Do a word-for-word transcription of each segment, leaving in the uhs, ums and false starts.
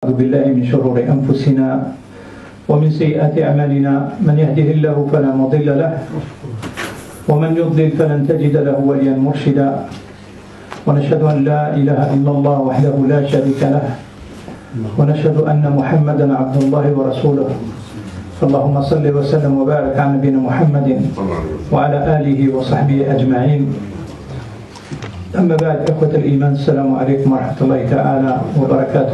ونعوذ بالله من شرور أنفسنا ومن سيئات أعمالنا. من يهده الله فلا مضل له ومن يضلل فلن تجد له وليا مرشدا. ونشهد أن لا إله إلا الله وحده لا شريك له ونشهد أن محمدا عبد الله ورسوله. اللهم صل وسلم وبارك على نبينا محمد وعلى آله وصحبه أجمعين. أما بعد، إخوة الإيمان، السلام عليكم ورحمة الله تعالى وبركاته.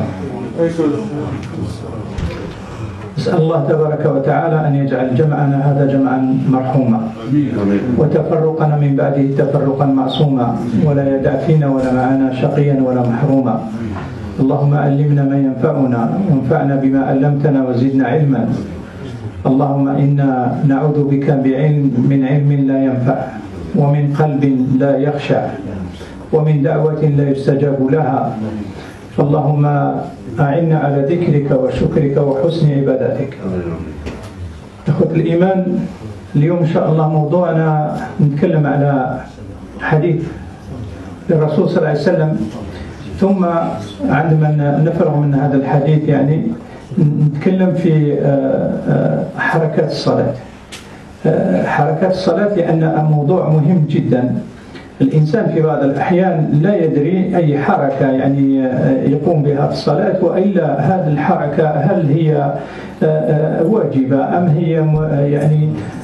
أسأل الله تبارك وتعالى أن يجعل جمعنا هذا جمعا مرحوما وتفرقنا من بعده تفرقا معصوما، ولا يدع فينا ولا معنا شقيا ولا محروما. اللهم علمنا ما ينفعنا وانفعنا بما علمتنا وزدنا علما. اللهم إنا نعوذ بك بعلم من علم لا ينفع ومن قلب لا يخشع ومن دعوة لا يستجاب لها. اللهم أعنا على ذكرك وشكرك وحسن عبادتك. أخوة الإيمان، اليوم إن شاء الله موضوعنا نتكلم على حديث للرسول صلى الله عليه وسلم، ثم عندما نفرغ من هذا الحديث يعني نتكلم في حركات الصلاة. حركات الصلاة لأن موضوع مهم جدا. الإنسان في بعض الأحيان لا يدري أي حركة يعني يقوم بها في الصلاة، وإلا هذه الحركة هل هي واجبة أم هي يعني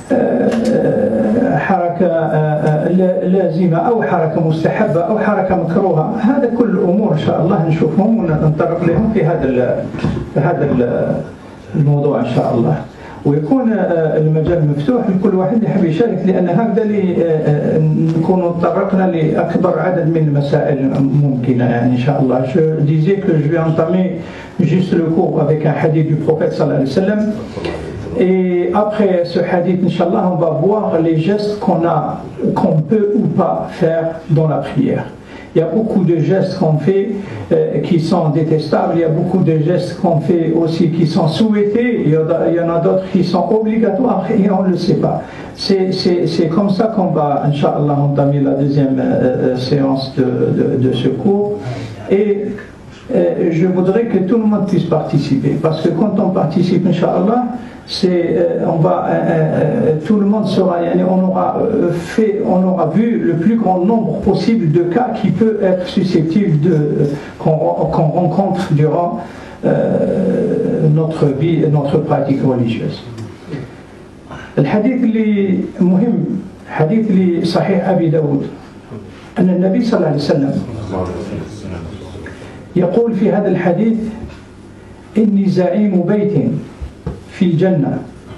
حركة لازمة أو حركة مستحبة أو حركة مكروهة. هذا كل أمور إن شاء الله نشوفهم ونتطرق لهم في هذا في هذا الموضوع إن شاء الله، ويكون المجال مفتوح لكل واحد يحب يشارك، لأن هكذا نكون تطرقنا لأكبر عدد من المسائل ممكنة يعني إن شاء الله. Je disais que je vais entamer juste le cours avec un hadith du prophète sallallahu alayhi wa sallam, et après ce hadith, Inch'Allah, on va voir les gestes qu'on a, qu'on peut ou pas faire dans la prière. Il y a beaucoup de gestes qu'on fait euh, qui sont détestables, il y a beaucoup de gestes qu'on fait aussi qui sont souhaités, il y, a, il y en a d'autres qui sont obligatoires et on ne le sait pas. C'est, c'est, c'est comme ça qu'on va, Inch'Allah, entamer la deuxième euh, séance de, de, de ce cours. Et euh, je voudrais que tout le monde puisse participer, parce que quand on participe, Inch'Allah, c'est, euh, on va, euh, euh, tout le monde sera, on aura euh, fait, on aura vu le plus grand nombre possible de cas qui peut être susceptible de qu'on, qu'on rencontre durant euh, notre vie, notre pratique religieuse. الحديث اللي مهم حديث اللي صحيح أبي داود أن النبي صلى الله عليه وسلم يقول في هذا الحديث: إني زعيم بيت في الجنة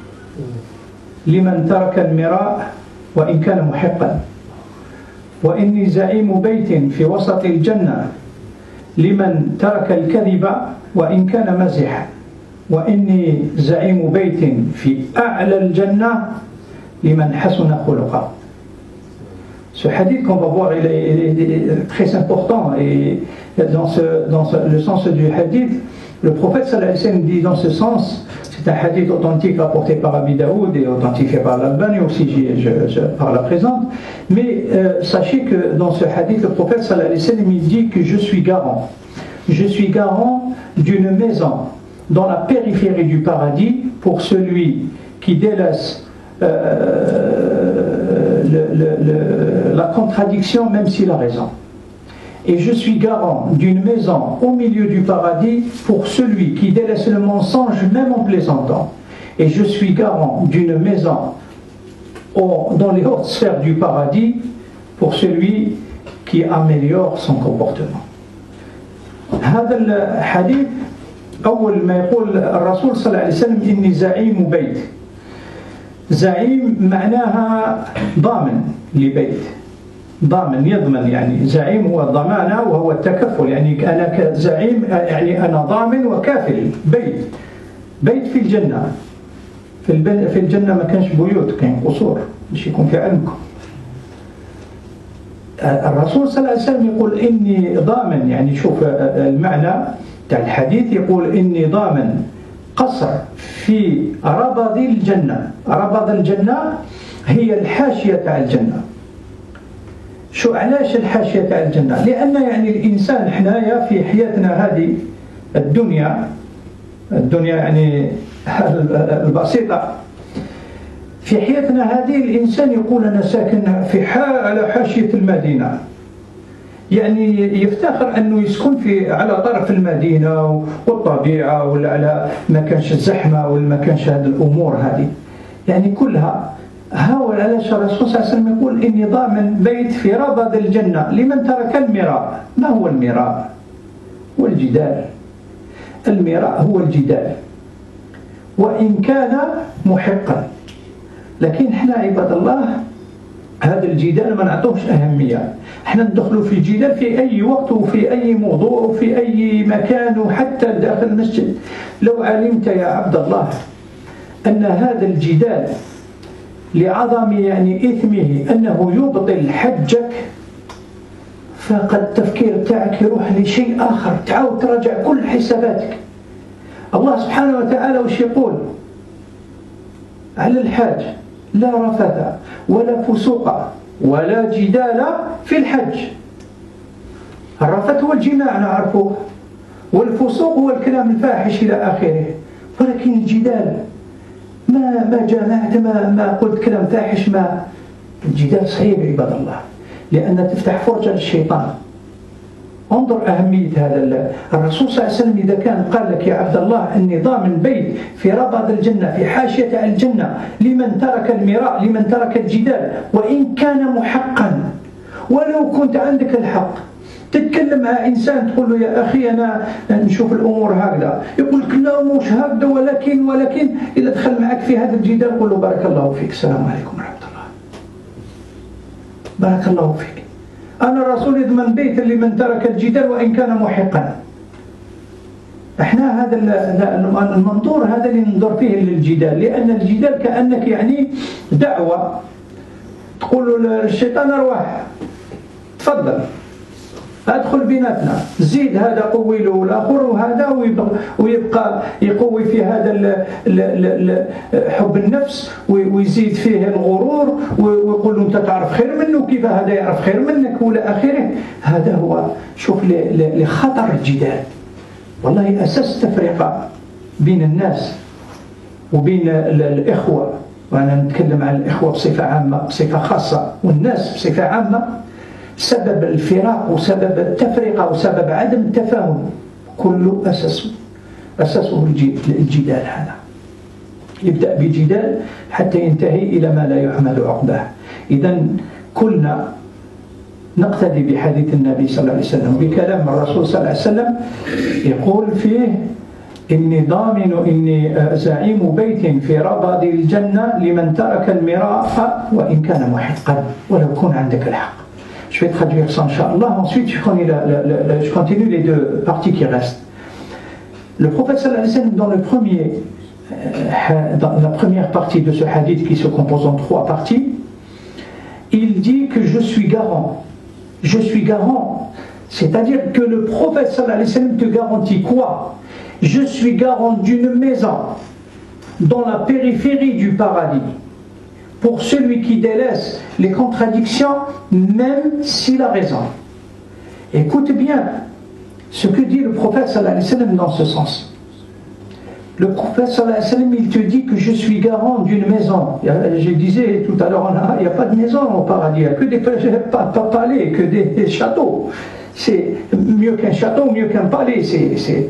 لمن ترك المراء وإن كان محقا، وإني زعيم بيت في وسط الجنة لمن ترك الكذب وإن كان مزحا، وإني زعيم بيت في أعلى الجنة لمن حسن خلقه. Ce hadith qu'on va voir, il est, il est très important, et dans, ce, dans ce, le sens du hadith, le prophète sallallahu alayhi wa sallam dit dans ce sens, c'est un hadith authentique rapporté par Abi Daoud et authentifié par l'Albani aussi, je, je, par la présente, mais euh, sachez que dans ce hadith, le prophète sallallahu alayhi wa sallam il dit que je suis garant, je suis garant d'une maison dans la périphérie du paradis pour celui qui délaisse euh, le, le, le, la contradiction même s'il a raison. Et je suis garant d'une maison au milieu du paradis pour celui qui délaisse le mensonge même en plaisantant. Et je suis garant d'une maison au, dans les hautes sphères du paradis pour celui qui améliore son comportement. هذا الحديث أول ما يقول الرسول صلى الله عليه وسلم إني زعيم بيت. زعيم معناها ضامن لبيت، ضامن يضمن، يعني زعيم هو الضمانة وهو التكفل، يعني أنا زعيم يعني أنا ضامن وكافل بيت. بيت في الجنة، في, في الجنة ما كانش بيوت، كان قصور باش يكون في علمكم. الرسول صلى الله عليه وسلم يقول إني ضامن، يعني شوف المعنى تاع الحديث، يقول إني ضامن قصر في ربض الجنة. ربض الجنة هي الحاشية تاع الجنة. شو علاش الحاشية تاع الجنة؟ لأن يعني الإنسان حنايا في حياتنا هذه الدنيا الدنيا يعني البسيطة. في حياتنا هذه الإنسان يقول أنا ساكن في على حاشية المدينة، يعني يفتخر أنه يسكن في على طرف المدينة والطبيعة ولا على ما كانش الزحمة ولا ما كانش هذه الأمور هذه، يعني كلها هاول. علاش الرسول صلى الله عليه وسلم يقول إني ضامن بيت في ربض الجنة لمن ترك المراء. ما هو المراء؟ والجدال. المراء هو الجدال وإن كان محقا، لكن احنا عباد الله هذا الجدال ما نعطوش أهمية. احنا ندخلوا في الجدال في أي وقت وفي أي موضوع وفي أي مكان وحتى داخل المسجد. لو علمت يا عبد الله أن هذا الجدال لعظم يعني إثمه أنه يبطل حجك، فقد التفكير تاعك يروح لشيء آخر، تعاود تراجع كل حساباتك. الله سبحانه وتعالى وش يقول على الحاج؟ لا رفث ولا فسوق ولا جدال في الحج. الرفث هو الجماع نعرفه، والفسوق هو الكلام الفاحش إلى آخره، ولكن الجدال ما ما جامعت ما ما قلت كلام فاحش. ما الجدال صعيب عباد الله، لأن تفتح فرجة للشيطان. انظر أهمية هذا. الرسول صلى الله عليه وسلم إذا كان قال لك يا عبد الله أني ضامن بيت في ربض الجنة في حاشية الجنة لمن ترك المراء لمن ترك الجدال وإن كان محقا، ولو كنت عندك الحق تتكلم مع إنسان تقول له يا أخي أنا نشوف الأمور هكذا، يقول لك لا مش هكذا، ولكن ولكن إذا دخل معك في هذا الجدال قل له بارك الله فيك، السلام عليكم ورحمة الله، بارك الله فيك، أنا الرسول يضمن بيت لمن ترك الجدال وإن كان محقا. احنا هذا المنظور هذا اللي ننظر فيه للجدال، لأن الجدال كأنك يعني دعوة تقول للشيطان أرواح تفضل أدخل بيناتنا، زيد هذا قوي له الآخر وهذا ويبقى يقوي في هذا حب النفس ويزيد فيه الغرور ويقول له أنت تعرف خير منه، كيف هذا يعرف خير منك وإلى آخره. هذا هو شوف لخطر الجدال. والله أساس تفرقة بين الناس وبين الإخوة، وأنا نتكلم عن الإخوة بصفة عامة بصفة خاصة والناس بصفة عامة. سبب الفراق وسبب التفرقة وسبب عدم التفاهم كله أساسه أساسه الجدال. هذا يبدأ بجدال حتى ينتهي إلى ما لا يحمد عقباه. إذن كلنا نقتدي بحديث النبي صلى الله عليه وسلم بكلام الرسول صلى الله عليه وسلم يقول فيه إني ضامن إني زعيم بيت في ربض الجنة لمن ترك المراء وإن كان محقا، ولو كن عندك الحق. Je vais traduire ça, Inch'Allah. Ensuite, je continue, la, la, la, je continue les deux parties qui restent. Le prophète sallallahu alayhi wa sallam, dans, le premier, euh, dans la première partie de ce hadith qui se compose en trois parties, il dit que je suis garant. Je suis garant. C'est-à-dire que le prophète sallallahu alayhi wa sallam te garantit quoi? Je suis garant d'une maison dans la périphérie du paradis, pour celui qui délaisse les contradictions, même s'il a raison. Écoute bien ce que dit le prophète sallallahu alayhi wa sallam dans ce sens. Le prophète sallallahu alayhi wa sallam, il te dit que je suis garant d'une maison. Je disais tout à l'heure, il n'y a pas de maison au paradis, il n'y a que des palais, que des châteaux. C'est mieux qu'un château, mieux qu'un palais. C'est, c'est...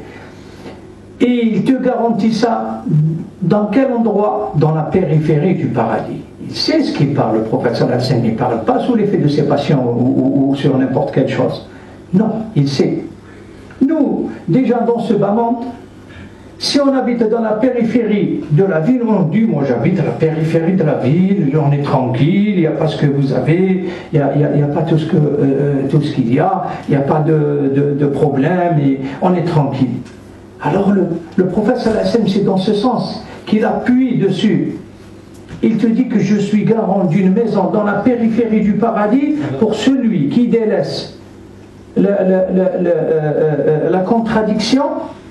Et il te garantit ça dans quel endroit? Dans la périphérie du paradis. Il sait ce qu'il parle, le prophète sallallahu alayhi wa sallam. Il ne parle pas sous l'effet de ses passions ou, ou, ou sur n'importe quelle chose. Non, il sait. Nous, déjà dans ce bas monde, si on habite dans la périphérie de la ville, on dit, moi j'habite à la périphérie de la ville, on est tranquille, il n'y a pas ce que vous avez, il n'y a, il y a pas tout ce que, euh, tout ce qu'il y a, il n'y a pas de, de, de problème, et on est tranquille. Alors le, le prophète sallallahu alayhi wa sallam, c'est dans ce sens qu'il appuie dessus. Il te dit que je suis garant d'une maison dans la périphérie du paradis pour celui qui délaisse la, la, la, la, euh, la contradiction,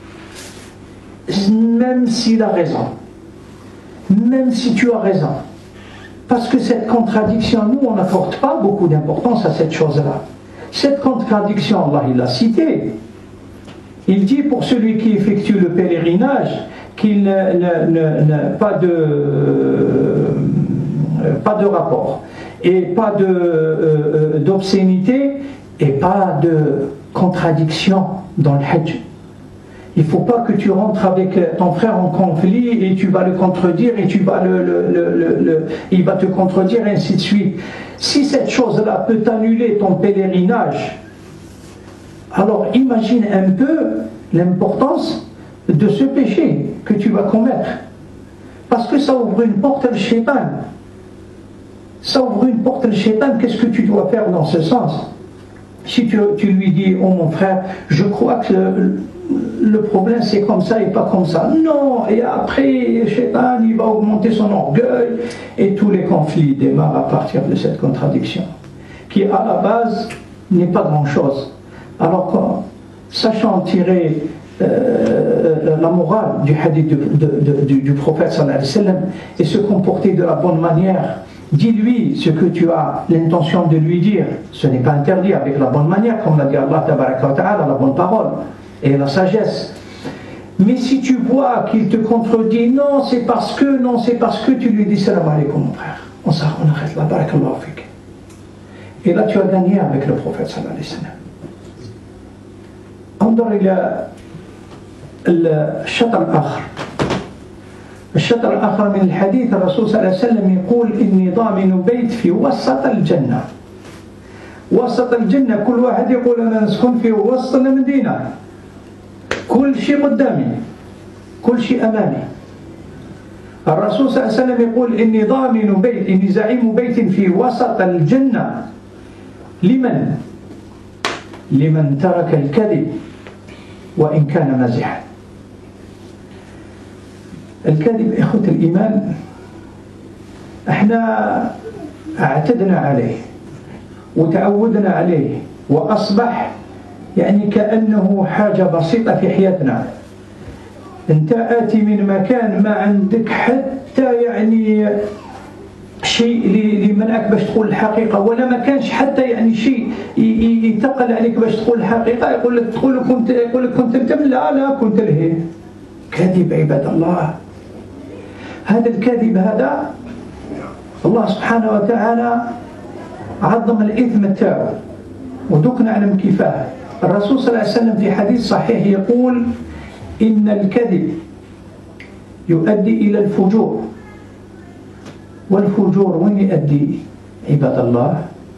même s'il a raison, même si tu as raison. Parce que cette contradiction, nous, on n'apporte pas beaucoup d'importance à cette chose-là. Cette contradiction, Allah, il l'a citée. Il dit pour celui qui effectue le pèlerinage, qu'il n'a pas de, pas de rapport, et pas de, euh, d'obscénité, et pas de contradiction dans le Hajj. Il ne faut pas que tu rentres avec ton frère en conflit et tu vas le contredire et tu vas le, le, le, le, le, il va te contredire et ainsi de suite. Si cette chose-là peut annuler ton pèlerinage, alors imagine un peu l'importance de ce péché que tu vas commettre. Parce que ça ouvre une porte al shaitan. Ça ouvre une porte al shaitan. Qu'est-ce que tu dois faire dans ce sens? Si tu, tu lui dis, oh mon frère, je crois que le, le problème c'est comme ça et pas comme ça. Non, et après, Shaitan, il va augmenter son orgueil et tous les conflits démarrent à partir de cette contradiction, qui à la base n'est pas grand-chose. Alors, sachant tirer euh, la morale du hadith du, de, de, du, du prophète sallallahu alayhi wa sallam et se comporter de la bonne manière, dis-lui ce que tu as l'intention de lui dire. Ce n'est pas interdit avec la bonne manière, comme l'a dit Allah tabaraka wa ta'ala, la bonne parole et la sagesse. Mais si tu vois qu'il te contredit, non c'est parce que, non c'est parce que, tu lui dis salam alaykoum mon frère, on s'arrête là, barakallahu fik. Et là tu as gagné avec le prophète sallallahu alayhi wa sallam. انظر إلى الشطر الآخر. الشطر الآخر من الحديث الرسول صلى الله عليه وسلم يقول إني ضامن بيت في وسط الجنة. وسط الجنة كل واحد يقول أنا نسكن في وسط المدينة، كل شيء قدامي، كل شيء أمامي. الرسول صلى الله عليه وسلم يقول إني ضامن بيت، إني زعيم بيت في وسط الجنة. لمن؟ لمن ترك الكذب وإن كان مازحا. الكذب إخوة الإيمان احنا اعتدنا عليه وتعودنا عليه وأصبح يعني كأنه حاجة بسيطة في حياتنا. أنت آتي من مكان ما عندك حتى يعني شيء لمنعك باش تقول الحقيقة، ولا ما كانش حتى يعني شيء يتقل عليك باش تقول الحقيقة، يقول لك تقول كنت يقول لك كنت انت، لا لا كنت لهي. كذب عباد الله. هذا الكذب هذا الله سبحانه وتعالى عظم الإثم تاعو ودوك نعلم كيفاه. الرسول صلى الله عليه وسلم في حديث صحيح يقول إن الكذب يؤدي إلى الفجور، والفجور وين يؤدي عباد الله؟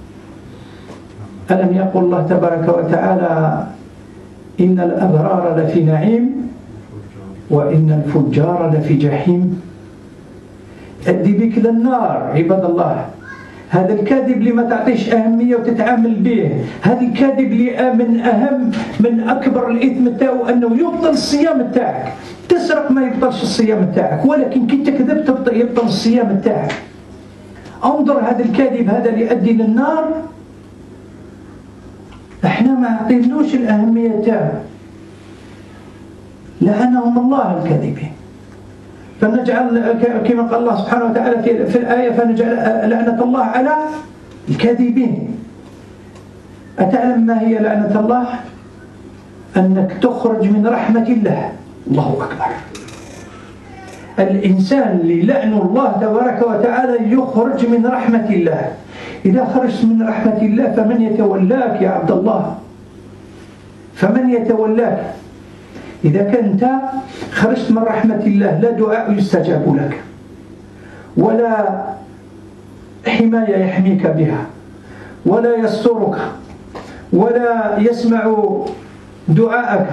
ألم يقل الله تبارك وتعالى إن الأبرار لفي نعيم وإن الفجار لفي جحيم. أدي بك للنار عباد الله. هذا الكذب اللي ما تعطيش أهمية وتتعامل به، هذا الكذب اللي من أهم من أكبر الإثم تاعو أنه يبطل الصيام تاعك. تسرق ما يبطلش الصيام تاعك، ولكن كي تكذب تبطل يبطل الصيام تاعك. انظر هذا الكذب هذا اللي يؤدي للنار، احنا ما عطينوش الأهمية تاعه. لعنهم الله الكاذبين. فنجعل كما قال الله سبحانه وتعالى في, في الآية فنجعل لعنة الله على الكاذبين. أتعلم ما هي لعنة الله؟ أنك تخرج من رحمة الله. الله أكبر. الإنسان اللي لعنه الله تبارك وتعالى يخرج من رحمة الله. إذا خرجت من رحمة الله فمن يتولاك يا عبد الله؟ فمن يتولاك؟ إذا كنت خرجت من رحمة الله لا دعاء يستجاب لك ولا حماية يحميك بها ولا يسترك ولا يسمع دعاءك،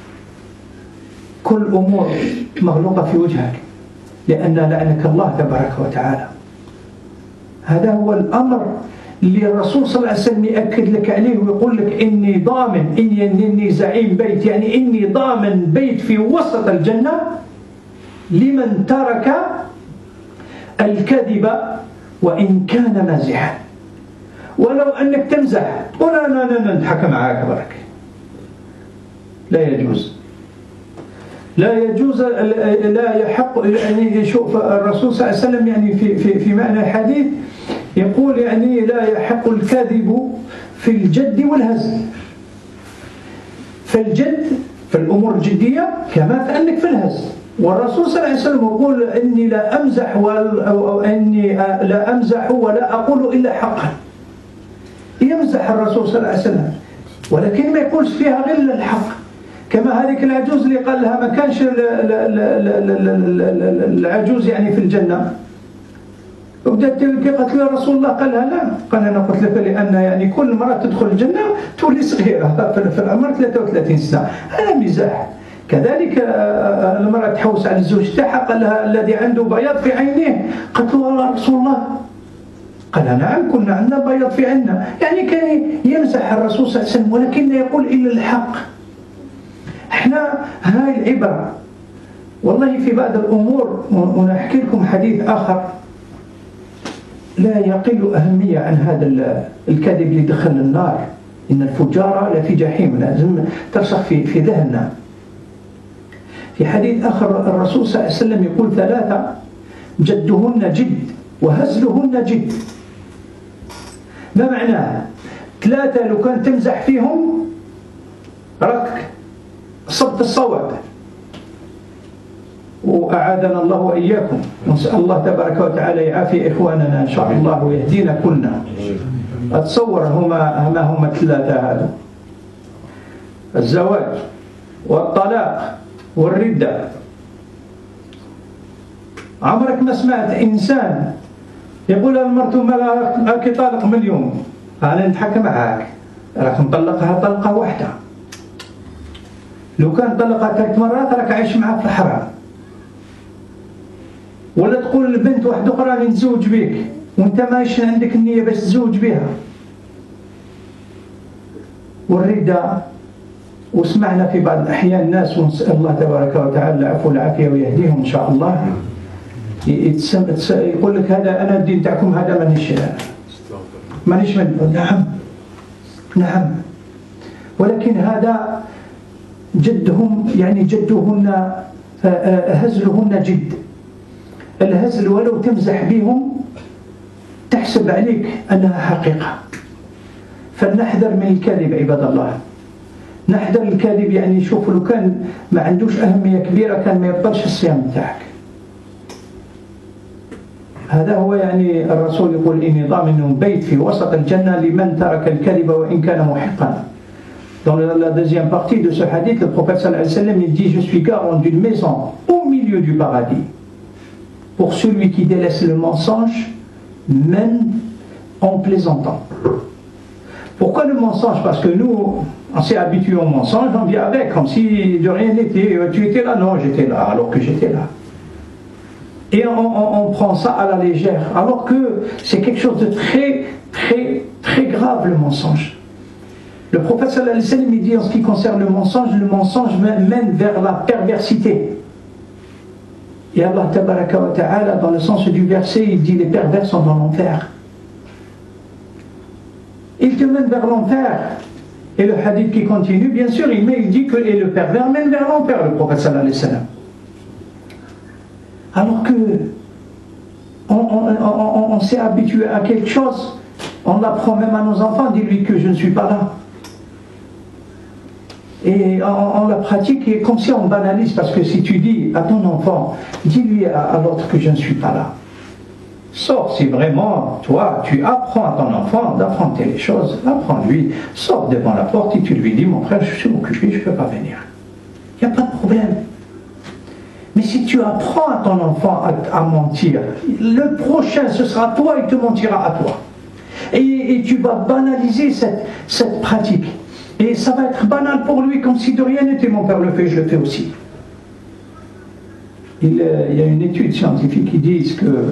كل أمور مغلوقة في وجهك لأن لعنك الله تبارك وتعالى. هذا هو الأمر اللي الرسول صلى الله عليه وسلم يأكد لك عليه ويقول لك إني ضامن، إني, إني زعيم بيت، يعني إني ضامن بيت في وسط الجنة لمن ترك الكذب وإن كان مازحا. ولو أنك تمزح قل أنا أنا نضحك معاك برك، لا يجوز، لا يجوز، لا يحق. يعني شوف الرسول صلى الله عليه وسلم يعني في في في معنى الحديث يقول يعني لا يحق الكذب في الجد والهزل. فالجد فالأمور الجدية كما كأنك في الهز. والرسول صلى الله عليه وسلم يقول إني لا أمزح أو إني لا أمزح ولا أقول إلا حقا. يمزح الرسول صلى الله عليه وسلم ولكن ما يقولش فيها غير الحق. كما هذيك العجوز اللي قال لها ما كانش العجوز يعني في الجنة، وبدات قالت له رسول الله، قال لها لا، قال انا قلت لك لان يعني كل مرة تدخل الجنة تولي صغيرة في العمر ثلاثة وثلاثين سنة. هذا مزاح. كذلك المرأة تحوس على الزوج تاعها، قال لها الذي عنده بياض في عينيه، قالت له رسول الله، قال نعم كنا عندنا بياض في عيننا. يعني كان يمزح الرسول صلى الله عليه وسلم ولكن لا يقول إلا الحق. احنا هاي العبرة. والله في بعض الأمور، ونحكي لكم حديث آخر لا يقل أهمية عن هذا الكذب اللي دخل النار، إن الفجار لفي جحيم، لازم ترسخ في في ذهننا. في حديث آخر الرسول صلى الله عليه وسلم يقول ثلاثة جدهن جد وهزلهن جد. ما معناه؟ ثلاثة لو كان تمزح فيهم راك صبت الصواب. وأعاذنا الله وإياكم، نسأل الله تبارك وتعالى يعافي إخواننا إن شاء الله ويهدينا كلنا. أتصور هما ما هما الثلاثة هذا: الزواج والطلاق والردة. عمرك ما سمعت إنسان يقول لمرته ما راكي طالق من اليوم، أنا نتحكم معاك، راك مطلقها طلقة واحدة. لو كان طلقها ثلاث مرات راك عايش معها في الحرام. ولا تقول لبنت واحدة أخرى نتزوج بك وأنت ماش عندك النية باش تزوج بها. والردة، وسمعنا في بعض الأحيان الناس، ونسأل الله تبارك وتعالى العفو والعافية ويهديهم إن شاء الله، يقول لك هذا أنا الدين تاعكم هذا مانيش مانيش من. نعم نعم، ولكن هذا جدهم، يعني جدهن هزلهن جد. الهزل ولو تمزح بهم تحسب عليك أنها حقيقة. فلنحذر من الكذب عباد الله، نحذر الكذب. يعني شوف لو كان ما عندوش أهمية كبيرة كان ما يبطلش الصيام تاعك. هذا هو يعني الرسول يقول إني ضامن بيت في وسط الجنة لمن ترك الكذب وإن كان محقا. Dans la deuxième partie de ce hadith, le prophète sallallahu alayhi wa sallam il dit: je suis garant d'une maison au milieu du paradis pour celui qui délaisse le mensonge même en plaisantant. Pourquoi le mensonge? Parce que nous on s'est habitué au mensonge, on vit avec comme si de rien n'était. Tu étais là? Non, j'étais là alors que j'étais là. Et on, on, on prend ça à la légère alors que c'est quelque chose de très très très grave, le mensonge. Le prophète sallallahu alayhi wa sallam il dit en ce qui concerne le mensonge, le mensonge mène vers la perversité. Et Allah tabaraka wa ta'ala, dans le sens du verset, il dit les pervers sont dans l'enfer. Il te mène vers l'enfer. Et le hadith qui continue, bien sûr, il, met, il dit que et le pervers mène vers l'enfer, le prophète sallallahu alayhi wa sallam. Alors que on, on, on, on s'est habitué à quelque chose, on l'apprend même à nos enfants, dis-lui que je ne suis pas là. Et on, on la pratique et comme si on banalise, parce que si tu dis à ton enfant, dis-lui à, à l'autre que je ne suis pas là. Sors, si vraiment, toi, tu apprends à ton enfant d'affronter les choses, apprends-lui, sors devant la porte et tu lui dis, mon frère, je suis occupé, je ne peux pas venir. Il n'y a pas de problème. Mais si tu apprends à ton enfant à, à mentir, le prochain, ce sera toi, il te mentira à toi. Et, et tu vas banaliser cette, cette pratique. Et ça va être banal pour lui, comme si de rien n'était. Mon père le fait, je le fais aussi. Il, euh, il y a une étude scientifique qui dit que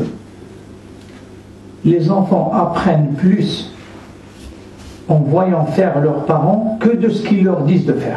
les enfants apprennent plus en voyant faire leurs parents que de ce qu'ils leur disent de faire.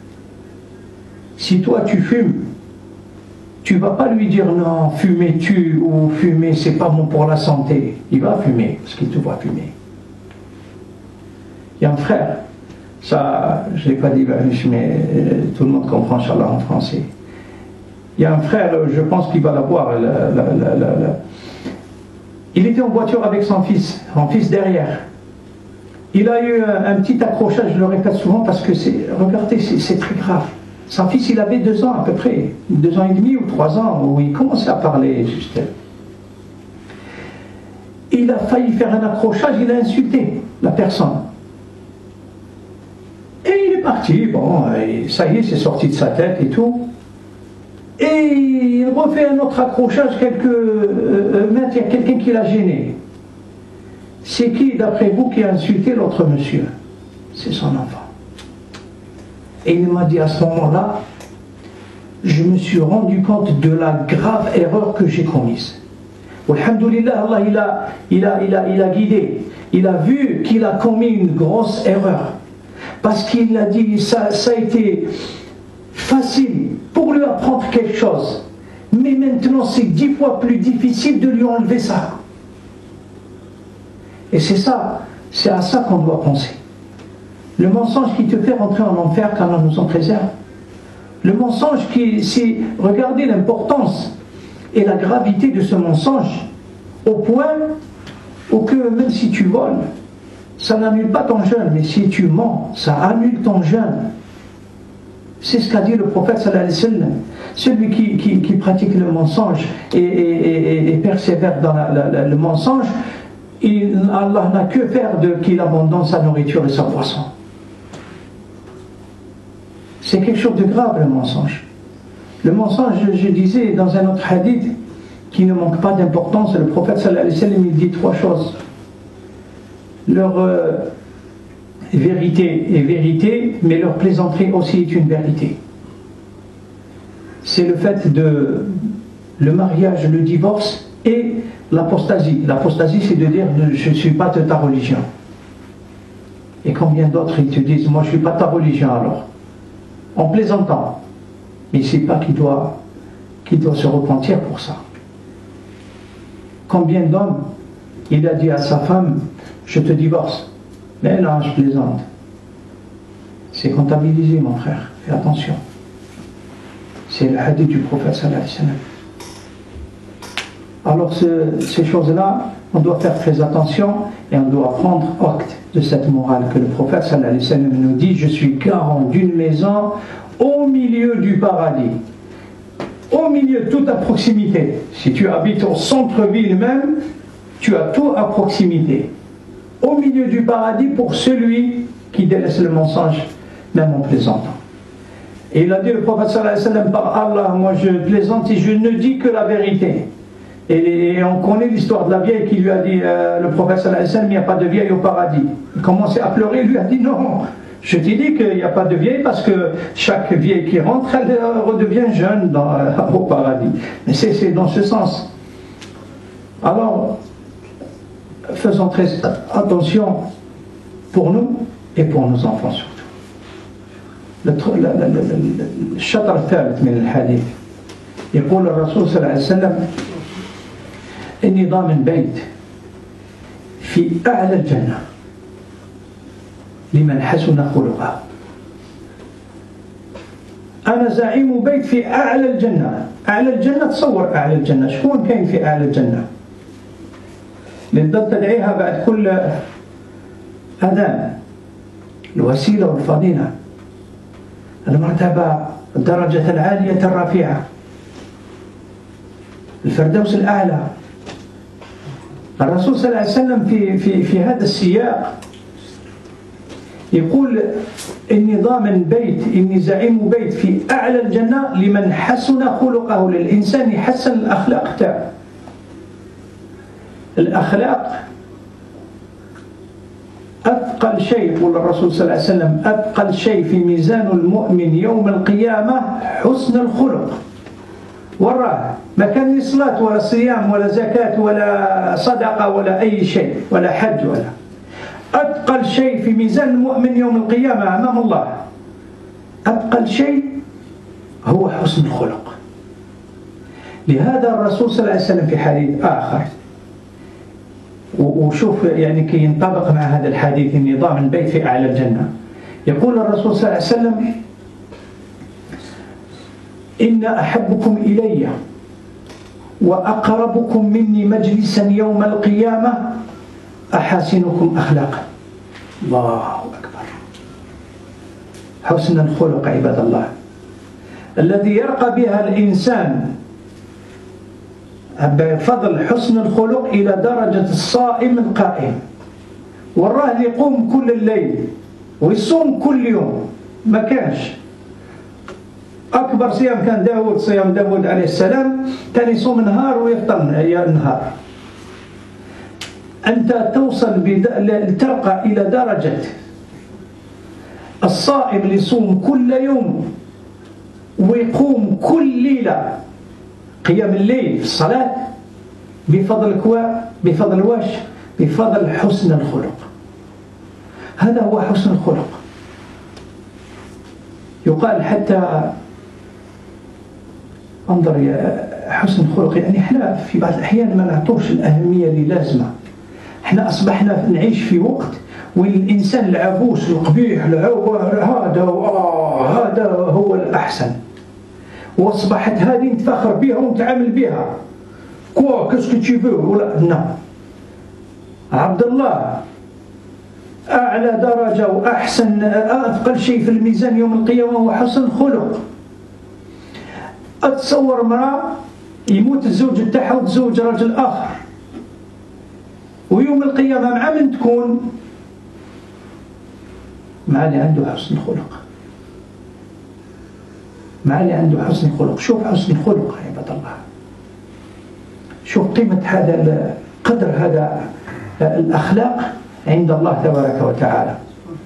Si toi tu fumes, tu ne vas pas lui dire non, fumer tue ou fumer c'est pas bon pour la santé. Il va fumer parce qu'il te voit fumer. Il y a un frère, ça je ne l'ai pas dit mais tout le monde comprend Inch'Allah en français. Il y a un frère, je pense qu'il va l'avoir. La, la, la, la, la. Il était en voiture avec son fils, son fils derrière. Il a eu un, un petit accrochage, je le répète souvent parce que c'est, regardez, c'est très grave. Son fils, il avait deux ans à peu près, deux ans et demi ou trois ans, où il commençait à parler juste. Il a failli faire un accrochage, il a insulté la personne. Et il est parti, bon, et ça y est, c'est sorti de sa tête et tout. Et il refait un autre accrochage quelques euh, mètres, il y a quelqu'un qui l'a gêné. C'est qui, d'après vous, qui a insulté l'autre monsieur? C'est son enfant. Et il m'a dit à ce moment-là, je me suis rendu compte de la grave erreur que j'ai commise. Alhamdulillah, Allah il a, il a, il a, il a guidé. Il a vu qu'il a commis une grosse erreur. Parce qu'il a dit, ça, ça a été facile pour lui apprendre quelque chose. Mais maintenant, c'est dix fois plus difficile de lui enlever ça. Et c'est ça, c'est à ça qu'on doit penser. Le mensonge qui te fait rentrer en enfer, qu'Allah nous en préserve. Le mensonge qui, c'est, regardez l'importance et la gravité de ce mensonge, au point où que même si tu voles, ça n'annule pas ton jeûne, mais si tu mens, ça annule ton jeûne. C'est ce qu'a dit le prophète sallallahu alayhi wa sallam. Celui qui, qui, qui pratique le mensonge et, et, et, et persévère dans la, la, la, le mensonge, il, Allah n'a que faire de qu'il abandonne sa nourriture et sa boisson. C'est quelque chose de grave, le mensonge. Le mensonge, je, je disais dans un autre hadith qui ne manque pas d'importance, le prophète sallallahu alayhi wa sallam, il dit trois choses. Leur euh, vérité est vérité, mais leur plaisanterie aussi est une vérité. C'est le fait de le mariage, le divorce et l'apostasie. L'apostasie, c'est de dire je ne suis pas de ta religion. Et combien d'autres ils te disent moi je ne suis pas de ta religion alors, en plaisantant. Mais il ne sait pas qu'il doit, qu'il doit se repentir pour ça. Combien d'hommes il a dit à sa femme je te divorce. Mais là je plaisante. C'est comptabilisé mon frère, fais attention. C'est le hadith du prophète sallallahu alayhi wa sallam. Alors ce, ces choses-là, on doit faire très attention et on doit prendre acte de cette morale que le prophète sallallahu alayhi wa sallam nous dit, je suis garant d'une maison au milieu du paradis. Au milieu, tout à proximité. Si tu habites au centre-ville même, tu as tout à proximité. Au milieu du paradis pour celui qui délaisse le mensonge, même en plaisantant. Et il a dit, le prophète sallallahu alayhi wa sallam, par Allah, moi je plaisante et je ne dis que la vérité. Et on connaît l'histoire de la vieille qui lui a dit, euh, le prophète sallallahu alayhi wa sallam, il n'y a pas de vieille au paradis. Il commençait à pleurer, il lui a dit, non, je t'ai dit qu'il n'y a pas de vieille parce que chaque vieille qui rentre, elle redevient jeune dans, euh, au paradis. Mais c'est dans ce sens. Alors, faisons très attention pour nous et pour nos enfants surtout. الشطر الثالث من الحديث يقول الرسول صلى الله عليه وسلم إني ضامن بيت في أعلى الجنة لمن حسن خلقه. أنا زعيم بيت في أعلى الجنة. أعلى الجنة تصور أعلى الجنة شكون كاين في أعلى الجنة للضد تدعيها بعد كل أذان الوسيلة والفضيلة المرتبة الدرجة العالية الرفيعة الفردوس الأعلى. الرسول صلى الله عليه وسلم في في في هذا السياق يقول إني ضامن بيت إني زعيم بيت في أعلى الجنة لمن حسن خلقه. للإنسان يحسن الأخلاق تاعه. الأخلاق أثقل شيء، يقول الرسول صلى الله عليه وسلم أثقل شيء في ميزان المؤمن يوم القيامة حسن الخلق. وراه ما كان صلاة ولا صيام ولا زكاة ولا صدقة ولا أي شيء ولا حج ولا. أثقل شيء في ميزان المؤمن يوم القيامة أمام الله، أثقل شيء هو حسن الخلق. لهذا الرسول صلى الله عليه وسلم في حديث آخر، وشوف يعني كي ينطبق مع هذا الحديث النظام البيت في أعلى الجنة، يقول الرسول صلى الله عليه وسلم إن أحبكم إلي وأقربكم مني مجلسا يوم القيامة أحاسنكم أخلاقا. الله أكبر. حسن الخلق عباد الله. الذي يرقى بها الإنسان بفضل حسن الخلق إلى درجة الصائم القائم. والراهن يقوم كل الليل ويصوم كل يوم، ما كانش أكبر صيام كان داود، صيام داود عليه السلام، كان يصوم نهار ويفطر نهار. أنت توصل ترقى إلى درجة الصائم اللي يصوم كل يوم ويقوم كل ليلة قيام الليل في الصلاة بفضل كوا بفضل واش؟ بفضل حسن الخلق. هذا هو حسن الخلق. يقال حتى انظر يا حسن الخلق، يعني احنا في بعض الأحيان ما نعطوش الأهمية اللي لازمة. احنا أصبحنا نعيش في وقت والإنسان العبوس القبيح هذا آه هذا هو الأحسن، واصبحت هذه نتفاخر بها ونتعامل بها كوا كسكو تشيفو ولا نعم. عبد الله أعلى درجة وأحسن أثقل شيء في الميزان يوم القيامة هو حسن الخلق. أتصور امرأة يموت الزوج تاعها وتزوج رجل آخر، ويوم القيامة مع من تكون؟ مع اللي عنده حسن الخلق، مع اللي عنده حسن الخلق. شوف حسن الخلق يا عباد الله، شوف قيمة هذا قدر هذا الأخلاق عند الله تبارك وتعالى.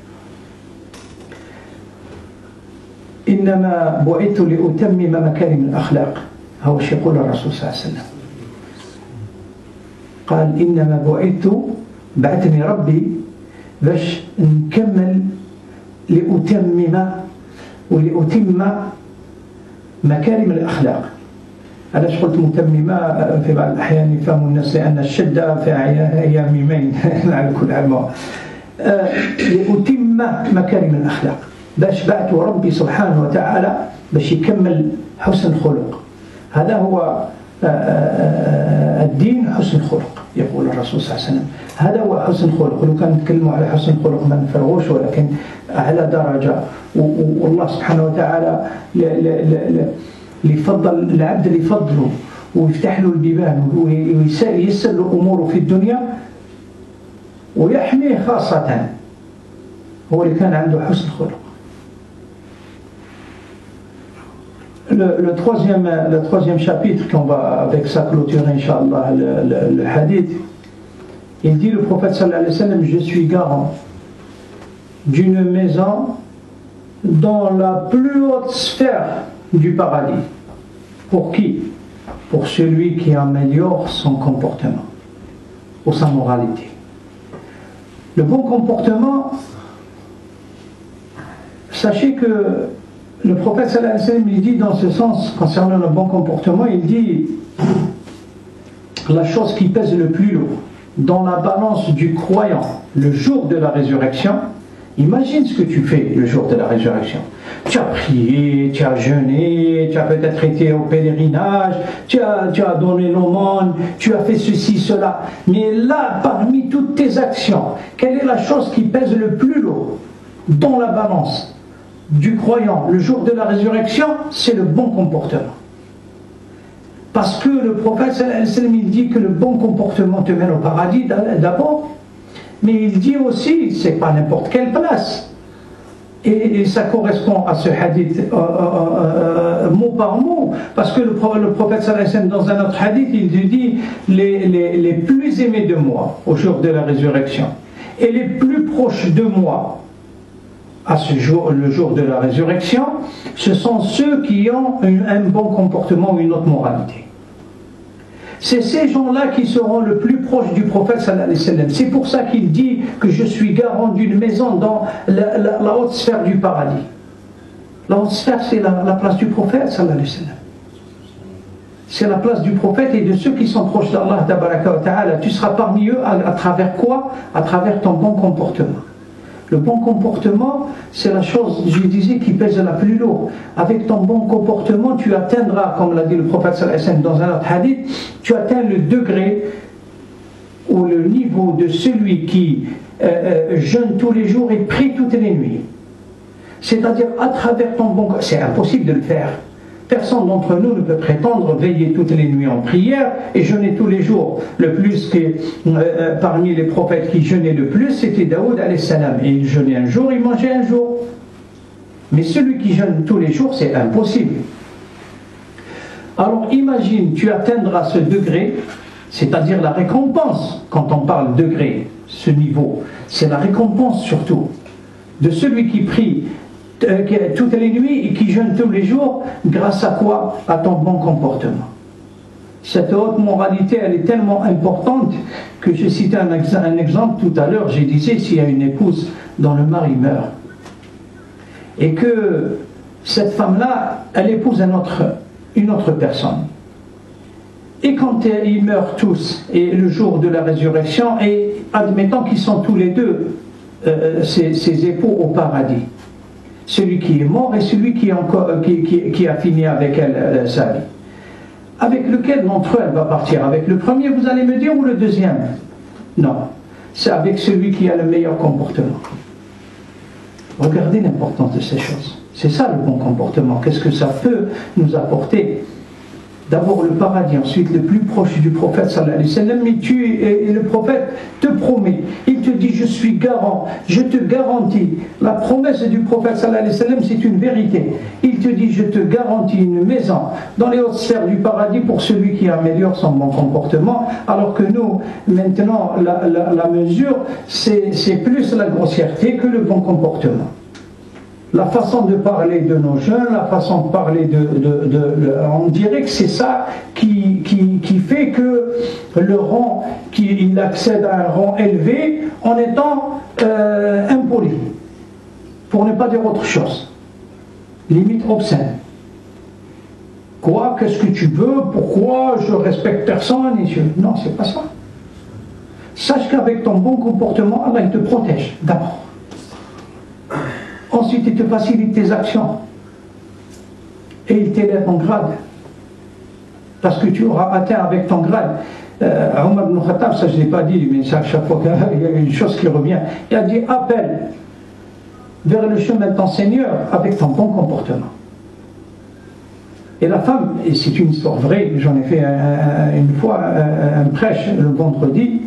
إنما بعثت لأتمم مكارم الأخلاق، هو شيء يقول الرسول صلى الله عليه وسلم. قال إنما بعثت، بعثني ربي باش نكمل لأتمم ولأتم مكارم الأخلاق. علاش قلت متممة؟ في بعض الأحيان يفهم الناس لأن الشدة في أيام ميمين على كل عام. لأتم مكارم الأخلاق، باش بعث ربي سبحانه وتعالى باش يكمل حسن الخلق. هذا هو الدين، حسن الخلق. يقول الرسول صلى الله عليه وسلم هذا هو حسن الخلق. ولو كان نتكلموا على حسن الخلق ما نفرغوش، ولكن أعلى درجة. والله سبحانه وتعالى ليفضل العبد اللي يفضله ويفتح له البيبان وييسر له أموره في الدنيا ويحميه خاصة، هو اللي كان عنده حسن الخلق. Le, le, troisième, le troisième chapitre qu'on va avec ça clôturer Inch'Allah le, le, le hadith, il dit le prophète sallallahu alayhi wa sallam: je suis garant d'une maison dans la plus haute sphère du paradis. Pour qui? Pour celui qui améliore son comportement ou sa moralité. Le bon comportement, sachez que le prophète sallallahu alayhi wa sallam, il dit dans ce sens, concernant le bon comportement, il dit la chose qui pèse le plus lourd dans la balance du croyant le jour de la résurrection. Imagine ce que tu fais le jour de la résurrection. Tu as prié, tu as jeûné, tu as peut-être été au pèlerinage, tu as, tu as donné l'aumône, tu as fait ceci, cela. Mais là, parmi toutes tes actions, quelle est la chose qui pèse le plus lourd dans la balance du croyant le jour de la résurrection? C'est le bon comportement. Parce que le prophète sallallahu alayhi wa sallam, il dit que le bon comportement te mène au paradis d'abord, mais il dit aussi, c'est pas n'importe quelle place. Et, et ça correspond à ce hadith euh, euh, euh, mot par mot, parce que le, le prophète sallallahu alayhi wa sallam, dans un autre hadith, il dit les, les, les plus aimés de moi au jour de la résurrection et les plus proches de moi à ce jour, le jour de la résurrection, ce sont ceux qui ont un, un bon comportement ou une autre moralité. C'est ces gens-là qui seront le plus proches du prophète sallallahu alayhi wa sallam. C'est pour ça qu'il dit que je suis garant d'une maison dans la, la, la haute sphère du paradis. La haute sphère, c'est la, la place du prophète sallallahu alayhi wa sallam. C'est la place du prophète et de ceux qui sont proches d'Allah tabaraka wa ta'ala. Tu seras parmi eux à, à travers quoi? À travers ton bon comportement. Le bon comportement, c'est la chose, je disais, qui pèse la plus lourde. Avec ton bon comportement, tu atteindras, comme l'a dit le prophète sallallahu alayhi wa sallam dans un autre hadith, tu atteins le degré ou le niveau de celui qui euh, euh, jeûne tous les jours et prie toutes les nuits. C'est-à-dire à travers ton bon... C'est impossible de le faire. Personne d'entre nous ne peut prétendre veiller toutes les nuits en prière et jeûner tous les jours. Le plus que euh, parmi les prophètes qui jeûnaient le plus, c'était Daoud alayhi salam. Et il jeûnait un jour, il mangeait un jour. Mais celui qui jeûne tous les jours, c'est impossible. Alors imagine, tu atteindras ce degré, c'est-à-dire la récompense, quand on parle degré, ce niveau, c'est la récompense surtout de celui qui prie euh, toutes les nuits et qui jeûne tous les jours, grâce à quoi? À ton bon comportement. Cette haute moralité, elle est tellement importante que j'ai cité un, ex un exemple tout à l'heure. J'ai dit, s'il y a une épouse dont le mari meurt et que cette femme-là, elle épouse un autre, une autre personne. Et quand ils meurent tous, et le jour de la résurrection, et admettons qu'ils sont tous les deux, euh, ces, ces époux au paradis, celui qui est mort et celui qui, est encore, qui, qui, qui a fini avec elle euh, sa vie. Avec lequel d'entre eux elle va partir? Avec le premier, vous allez me dire, ou le deuxième? Non, c'est avec celui qui a le meilleur comportement. Regardez l'importance de ces choses. C'est ça le bon comportement. Qu'est-ce que ça peut nous apporter? D'abord le paradis, ensuite le plus proche du prophète sallallahu alayhi wa sallam, mais tu, et le prophète te promet, il te dit je suis garant, je te garantis, la promesse du prophète sallallahu alayhi wa sallam c'est une vérité, il te dit je te garantis une maison dans les hautes sphères du paradis pour celui qui améliore son bon comportement, alors que nous maintenant la, la, la mesure c'est plus la grossièreté que le bon comportement. La façon de parler de nos jeunes, la façon de parler de... de, de, de on dirait que c'est ça qui, qui, qui fait que le rang, qui, il accède à un rang élevé en étant euh, impoli, pour ne pas dire autre chose. Limite obscène. Quoi? Qu'est-ce que tu veux? Pourquoi? Je respecte personne et je... Non, c'est pas ça. Sache qu'avec ton bon comportement, Allah il te protège d'abord. Ensuite, il te facilite tes actions et il t'élève en grade parce que tu auras atteint avec ton grade. Euh, Omar ibn Khattab, ça je ne l'ai pas dit, mais chaque, chaque fois qu'il y a une chose qui revient, il a dit appelle vers le chemin de ton Seigneur avec ton bon comportement. Et la femme, et c'est une histoire vraie, j'en ai fait un, un, une fois un, un prêche le vendredi,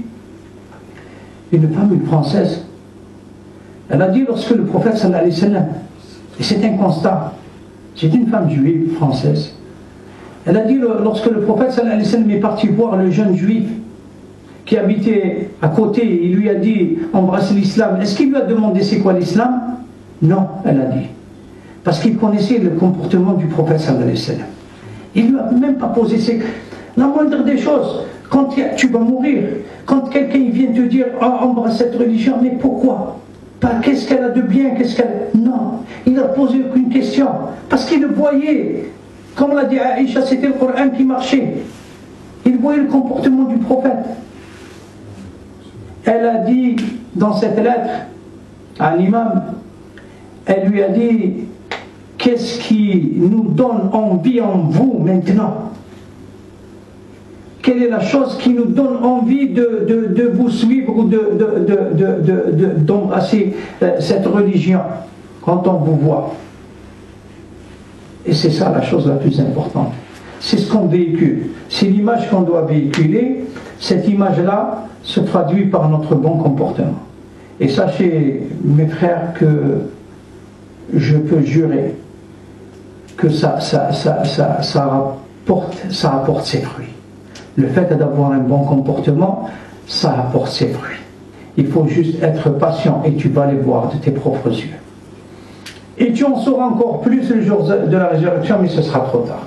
une femme, une française. Elle a dit lorsque le prophète sallallahu alayhi wa sallam, et c'est un constat, c'est une femme juive française, elle a dit lorsque le prophète sallallahu alayhi wa sallam est parti voir le jeune juif qui habitait à côté, il lui a dit embrasse l'islam, est-ce qu'il lui a demandé c'est quoi l'islam? Non, elle a dit, parce qu'il connaissait le comportement du prophète sallallahu alayhi wa sallam. Il lui a même pas posé ses... la moindre des choses, quand tu vas mourir, quand quelqu'un vient te dire oh, embrasse cette religion, mais pourquoi? Qu'est-ce qu'elle a de bien, qu'est-ce qu'elle... Non, il n'a posé aucune question, parce qu'il le voyait. Comme l'a dit Aïcha, c'était le Coran qui marchait. Il voyait le comportement du prophète. Elle a dit dans cette lettre à l'imam, elle lui a dit, qu'est-ce qui nous donne envie en vous maintenant? Quelle est la chose qui nous donne envie de, de, de vous suivre ou d'embrasser de, de, de, de, cette religion quand on vous voit? Et c'est ça la chose la plus importante. C'est ce qu'on véhicule. C'est l'image qu'on doit véhiculer. Cette image-là se traduit par notre bon comportement. Et sachez, mes frères, que je peux jurer que ça, ça, ça, ça, ça, rapporte, ça apporte ses fruits. Le fait d'avoir un bon comportement, ça apporte ses fruits. Il faut juste être patient et tu vas les voir de tes propres yeux. Et tu en sauras encore plus le jour de la résurrection, mais ce sera trop tard.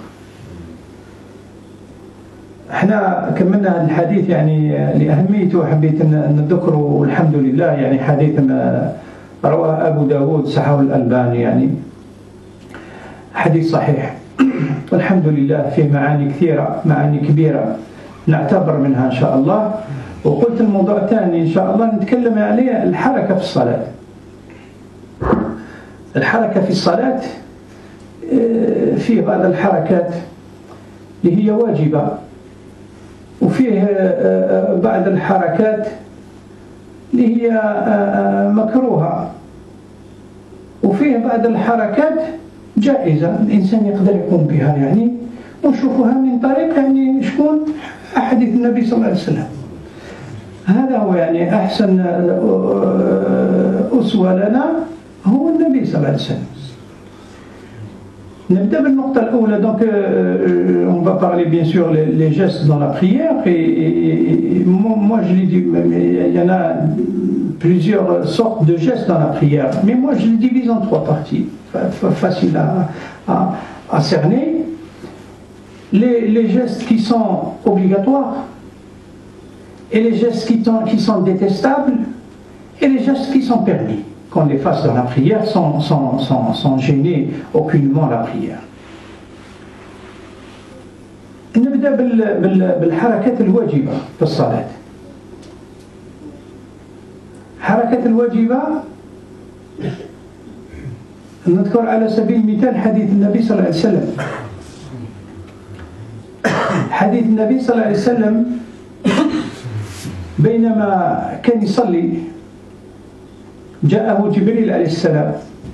احنا كملنا الحديث يعني لأهميته وحبيت أن نذكره والحمد لله يعني حديث رواه أبو داود صححه الألباني يعني حديث صحيح والحمد لله فيه معاني كثيرة معاني كبيرة نعتبر منها إن شاء الله. وقلت الموضوع الثاني إن شاء الله نتكلم عليه الحركة في الصلاة. الحركة في الصلاة في بعض الحركات اللي هي واجبة وفيه بعض الحركات اللي هي مكروهة وفيه بعض الحركات جائزة الإنسان يقدر يقوم بها يعني، ونشوفها من طريق يعني شكون أحاديث النبي صلى الله عليه وسلم. هذا هو يعني أحسن أسوة لنا هو النبي صلى الله عليه وسلم. نبدأ بالنقطة الأولى. Donc euh, on va parler bien sûr les, les gestes dans la prière et, et, et moi je l'ai dit, il y en a plusieurs sortes de gestes dans la prière, mais moi je les divise en trois parties, facile à, à, à cerner. Les, les gestes qui sont obligatoires et les gestes qui, qui sont détestables et les gestes qui sont permis. Qu'on les fasse dans la prière sans, sans, sans, sans gêner aucunement la prière. نبدأ بالحركات الواجبة في الصلاة. حركات الواجبة نذكر على سبيل المثال حديث النبي صلى الله عليه وسلم. حديث النبي صلى الله عليه وسلم بينما كان يصلي جاءه جبريل عليه السلام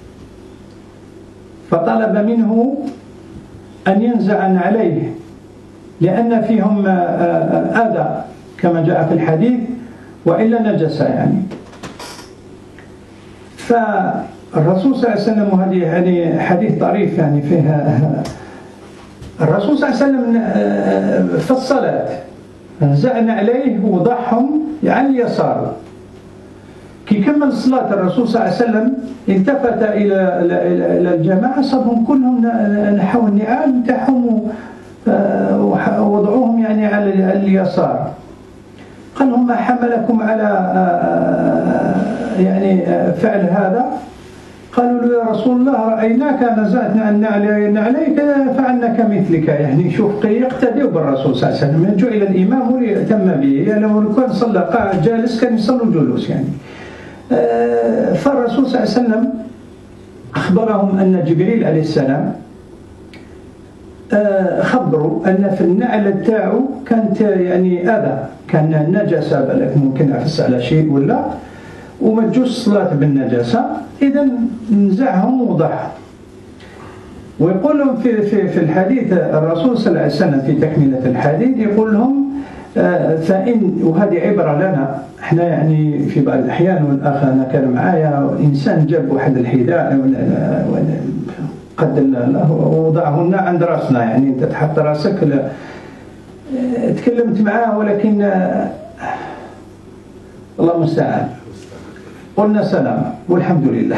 فطلب منه أن ينزع عليه لأن فيهم أذى كما جاء في الحديث وإلا نجس يعني. فالرسول صلى الله عليه وسلم، وهذه يعني حديث طريف يعني فيها، الرسول صلى الله عليه وسلم في الصلاة نزعنا عليه وضعهم على اليسار. كي كمل الصلاة الرسول صلى الله عليه وسلم التفت إلى إلى الجماعة، صابهم كلهم نحو النعال تاعهم ووضعوهم يعني على اليسار. قال لهم ما حملكم على يعني فعل هذا؟ قالوا له يا رسول الله رأيناك نزعتنا عليك فعلنا كمثلك. يعني شوف يقتدوا بالرسول صلى الله عليه وسلم، جعل الإمام وليتم به، يعني لو كان صلى قاعد جالس كان يصلوا جلوس يعني. فالرسول صلى الله عليه وسلم أخبرهم أن جبريل عليه السلام خبروا أن في النعل تاعو كانت يعني أذى، كان نجاسة، بلك ممكن عفس على شيء ولا وما تجوز الصلاة بالنجاسة، إذا نزعهم وضعهم. ويقول لهم في في في الحديث الرسول صلى الله عليه وسلم في تكملة الحديث يقول لهم فإن، وهذه عبرة لنا احنا يعني في بعض الأحيان، والأخ أنا كان معايا إنسان جاب واحد الحذاء قدمنا له ووضعه لنا عند راسنا، يعني أنت تحط راسك، تكلمت معاه ولكن الله المستعان قلنا سلام والحمد لله.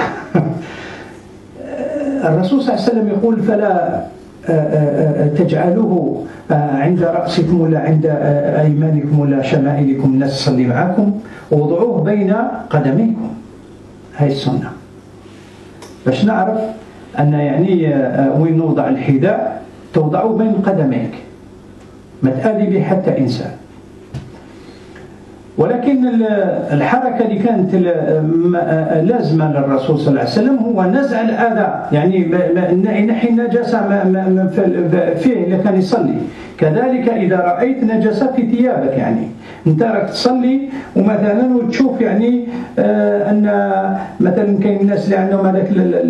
الرسول صلى الله عليه وسلم يقول فلا تجعلوه عند رأسكم ولا عند أيمانكم ولا شمائلكم، الناس تصلي معكم، ووضعوه بين قدميكم. هاي السنة باش نعرف أن يعني وين نوضع الحذاء توضعه بين قدميك، ما تآذي به حتى إنسان. ولكن الحركة اللي كانت لازمة للرسول صلى الله عليه وسلم هو نزع الأذى، يعني نحي النجاسة فيه اللي كان يصلي. كذلك إذا رأيت نجاسة في ثيابك، يعني أنت راك تصلي ومثلا وتشوف يعني آه أن مثلا كاين الناس اللي عندهم هذاك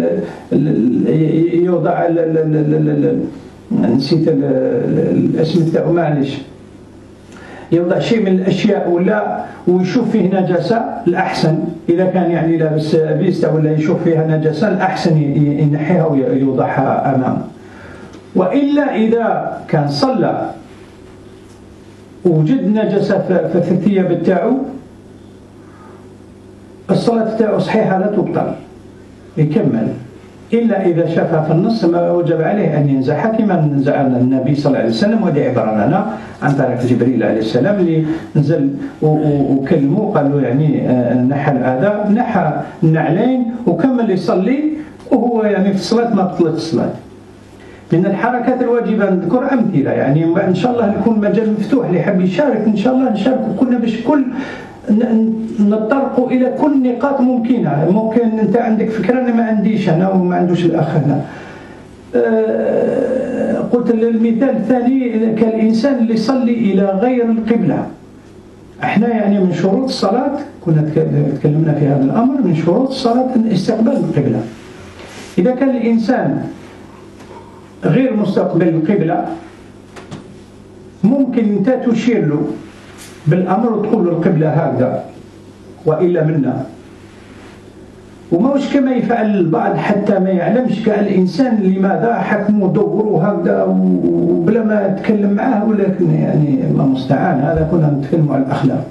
يوضع نسيت الاسم تاعو معليش، يوضع شيء من الأشياء ولا ويشوف فيه نجاسة، الأحسن إذا كان يعني لابس فيستا ولا يشوف فيها نجاسة الأحسن ينحيها ويوضعها أمامه. وإلا إذا كان صلى وجد نجاسة في الثياب تاعو الصلاة تاعو صحيحة لا تبطل، يكمل، إلا إذا شافها في النص ما وجب عليه أن ينزعها كما نزع النبي صلى الله عليه وسلم. وهذه عبارة لنا عن طريق جبريل عليه السلام اللي نزل وكلمه قالوا يعني نحى الأذى، نحى النعلين وكمل يصلي وهو يعني في الصلاة ما بطلت الصلاة. من الحركات الواجبة نذكر أمثلة يعني، إن شاء الله يكون مجال مفتوح اللي يحب يشارك إن شاء الله نشارك كلنا باش كل نتطرقوا إلى كل نقاط ممكنة. ممكن أنت عندك فكرة أنا ما عنديش أنا وما عندوش الأخ هنا. أه قلت المثال الثاني كالإنسان اللي يصلي إلى غير القبلة. احنا يعني من شروط الصلاة كنا تكلمنا في هذا الأمر، من شروط الصلاة استقبال القبلة. إذا كان الإنسان غير مستقبل القبلة ممكن أنت تشير له بالأمر وتقول له القبلة هكذا وإلا منا، وماوش كما يفعل البعض حتى ما يعلمش كاع الإنسان لماذا حكموا دوروا هكذا وبلا ما تكلم معاه، ولكن يعني الله المستعان. هذا كنا نتكلم على الأخلاق.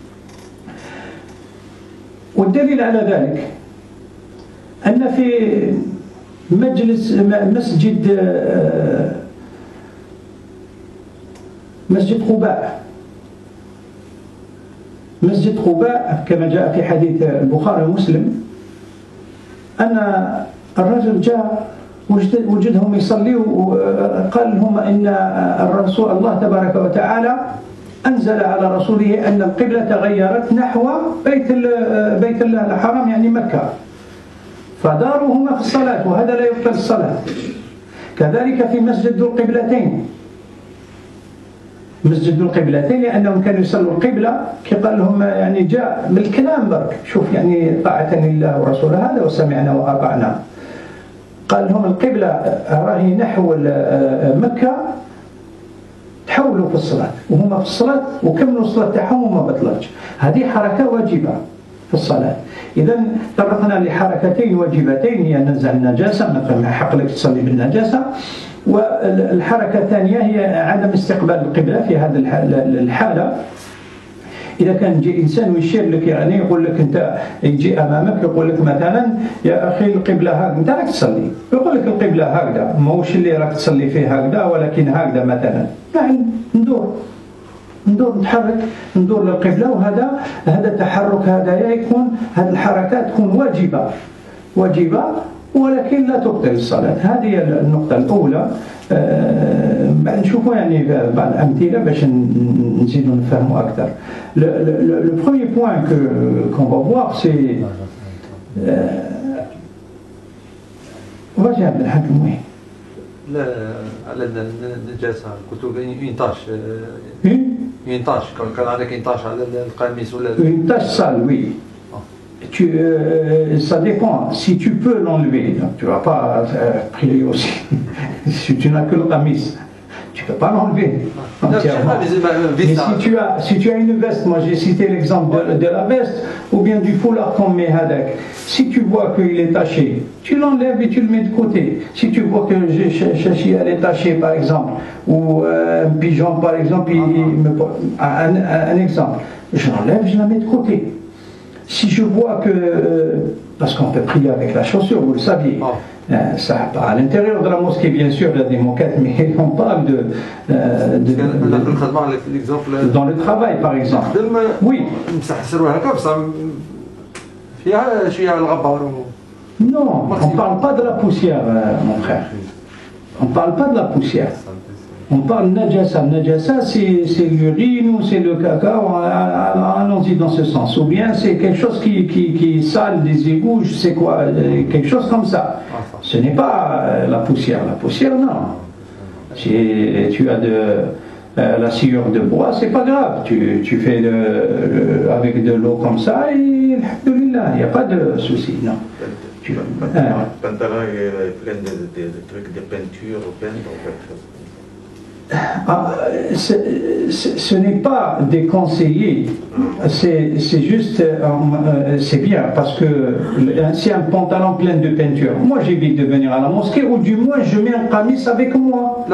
والدليل على ذلك أن في مجلس مسجد مسجد قباء مسجد قباء كما جاء في حديث البخاري ومسلم أن الرجل جاء وجد وجدهم يصلوا وقال لهم إن الرسول الله تبارك وتعالى أنزل على رسوله أن القبلة تغيرت نحو بيت بيت الله الحرام يعني مكة، فداروا هما في الصلاة وهذا لا يبطل الصلاة. كذلك في مسجد ذو القبلتين مسجد ذو القبلتين لأنهم كانوا يصلوا القبلة كي قال لهم يعني جاء بالكلام برك شوف يعني طاعة لله ورسوله هذا وسمعنا وأطعنا. قال لهم القبلة راهي نحو مكة، تحولوا في الصلاة وهما في الصلاة وكملوا الصلاة تاعهم وما بطلتش. هذه حركة واجبة في الصلاة. إذا طرقنا لحركتين واجبتين هي نزع النجاسة، مثلا حق لك تصلي بالنجاسة، والحركة الثانية هي عدم استقبال القبلة. في هذه الحالة إذا كان يجي إنسان ويشير لك يعني يقول لك أنت يجي أمامك يقول لك مثلا يا أخي القبلة هكذا، أنت راك تصلي يقول لك القبلة هكذا، ماهوش اللي راك تصلي فيه هكذا ولكن هكذا مثلا، يعني ندور ندور نتحرك ندور للقبلة، وهذا هذا التحرك هذا يكون هذه الحركات تكون واجبة واجبة ولكن لا تبطل الصلاة. هذه النقطة الأولى. بعد نشوفوا يعني بعض الأمثلة باش نزيدوا نفهموا أكثر. Le premier point que qu'on va voir c'est واجه عبد الحكم وين؟ لا على النجاسة قلت une tâche une tâche كان عليك une tâche على القميص ولا une tâche sale oui. Tu, euh, ça dépend, si tu peux l'enlever, donc tu ne vas pas euh, prier aussi. Si tu n'as que le tamis, tu ne peux pas l'enlever entièrement. Mais si tu, as, si tu as une veste, moi j'ai cité l'exemple de, de la veste, ou bien du foulard qu'on met avec, si tu vois qu'il est taché, tu l'enlèves et tu le mets de côté. Si tu vois que Chachi elle est tachée par exemple, ou euh, un pigeon par exemple, il, il me, un, un, un exemple, je l'enlève, je la mets de côté. Si je vois que, parce qu'on peut prier avec la chaussure, vous le saviez, oh. euh, ça, à l'intérieur de la mosquée, bien sûr, il y a des moquettes, mais on parle de, euh, de, de, de dans le travail, par exemple. Oui. Non, on ne parle pas de la poussière, mon frère. On ne parle pas de la poussière. On parle najasa. Najasa, c'est l'urine ou c'est le caca, allons-y dans ce sens. Ou bien c'est quelque chose qui, qui, qui est sale, des égouts, je sais quoi, quelque chose comme ça. Ce n'est pas la poussière. La poussière, non. Si tu as de euh, la sciure de bois, c'est pas grave. Tu, tu fais de, euh, avec de l'eau comme ça et alhamdoulilah, il n'y a pas de souci, non. Tu, euh, pantalon est plein de, de, de trucs, de peinture, peintre, en fait. Ah, ce n'est pas déconseillé, c'est juste, euh, c'est bien, parce que c'est un pantalon plein de peinture. Moi j'évite de venir à la mosquée, ou du moins je mets un camis avec moi.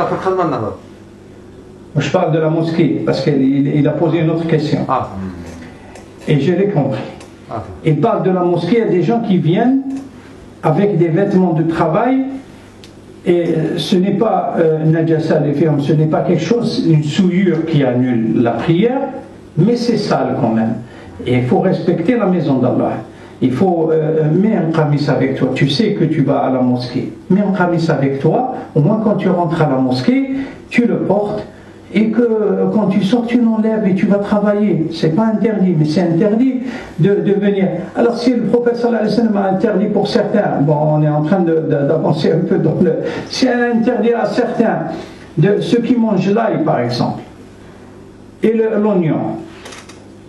Je parle de la mosquée, parce qu'il il a posé une autre question. Ah. Et je l'ai compris. Ah. Il parle de la mosquée, il y a des gens qui viennent avec des vêtements de travail. Et ce n'est pas euh, najasa les fermes, ce n'est pas quelque chose, une souillure qui annule la prière, mais c'est sale quand même. Et il faut respecter la maison d'Allah. Il faut euh, mettre un qamis avec toi. Tu sais que tu vas à la mosquée. Mets un qamis avec toi. Au moins quand tu rentres à la mosquée, tu le portes. Et que quand tu sors, tu l'enlèves et tu vas travailler. C'est pas interdit, mais c'est interdit de, de venir. Alors si le prophète sallallahu alayhi wa sallam a interdit pour certains, bon on est en train d'avancer un peu dans le... Si elle a interdit à certains, de ceux qui mangent l'ail par exemple, et l'oignon,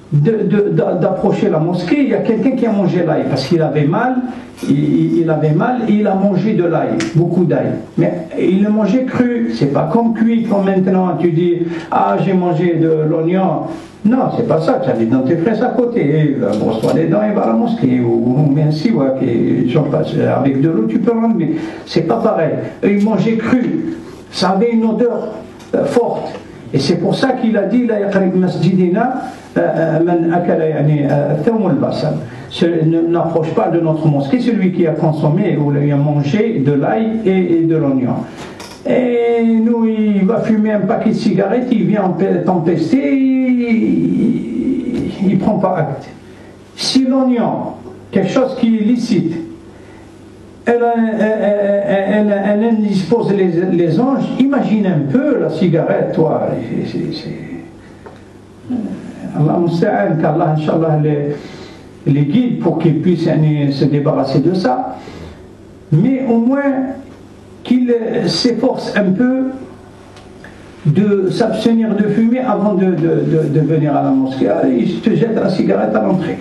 d'approcher la mosquée, il y a quelqu'un qui a mangé l'ail parce qu'il avait mal, il, il avait mal et il a mangé de l'ail, beaucoup d'ail. Mais il le mangeait cru, c'est pas comme cuit, comme maintenant tu dis ah j'ai mangé de l'oignon. Non, c'est pas ça, tu as des dentifrice à côté, brosse-toi les dents et va à la mosquée, ou, ou mais ainsi, ouais, qui, j'en passe, avec de l'eau tu peux l'enlever. C'est pas pareil. Ils mangeaient cru, ça avait une odeur euh, forte. Et c'est pour ça qu'il a dit la yaqrib masjidina man akala yani thawm al-basal. N'approche pas de notre mosquée celui qui a consommé ou qui a mangé de l'ail et, et de l'oignon. Et nous, il va fumer un paquet de cigarettes, il vient t'empester, il ne prend pas acte. Si l'oignon, quelque chose qui est licite, elle, elle, elle, elle indispose les, les anges, imagine un peu la cigarette, toi. C'est, Allah musta'an, qu'Allah, Inch'Allah, les, les guide pour qu'ils puissent yani, se débarrasser de ça. Mais au moins, qu'il s'efforce un peu de s'abstenir de fumer avant de, de, de, de venir à la mosquée. Allez, il te jette la cigarette à l'entrée.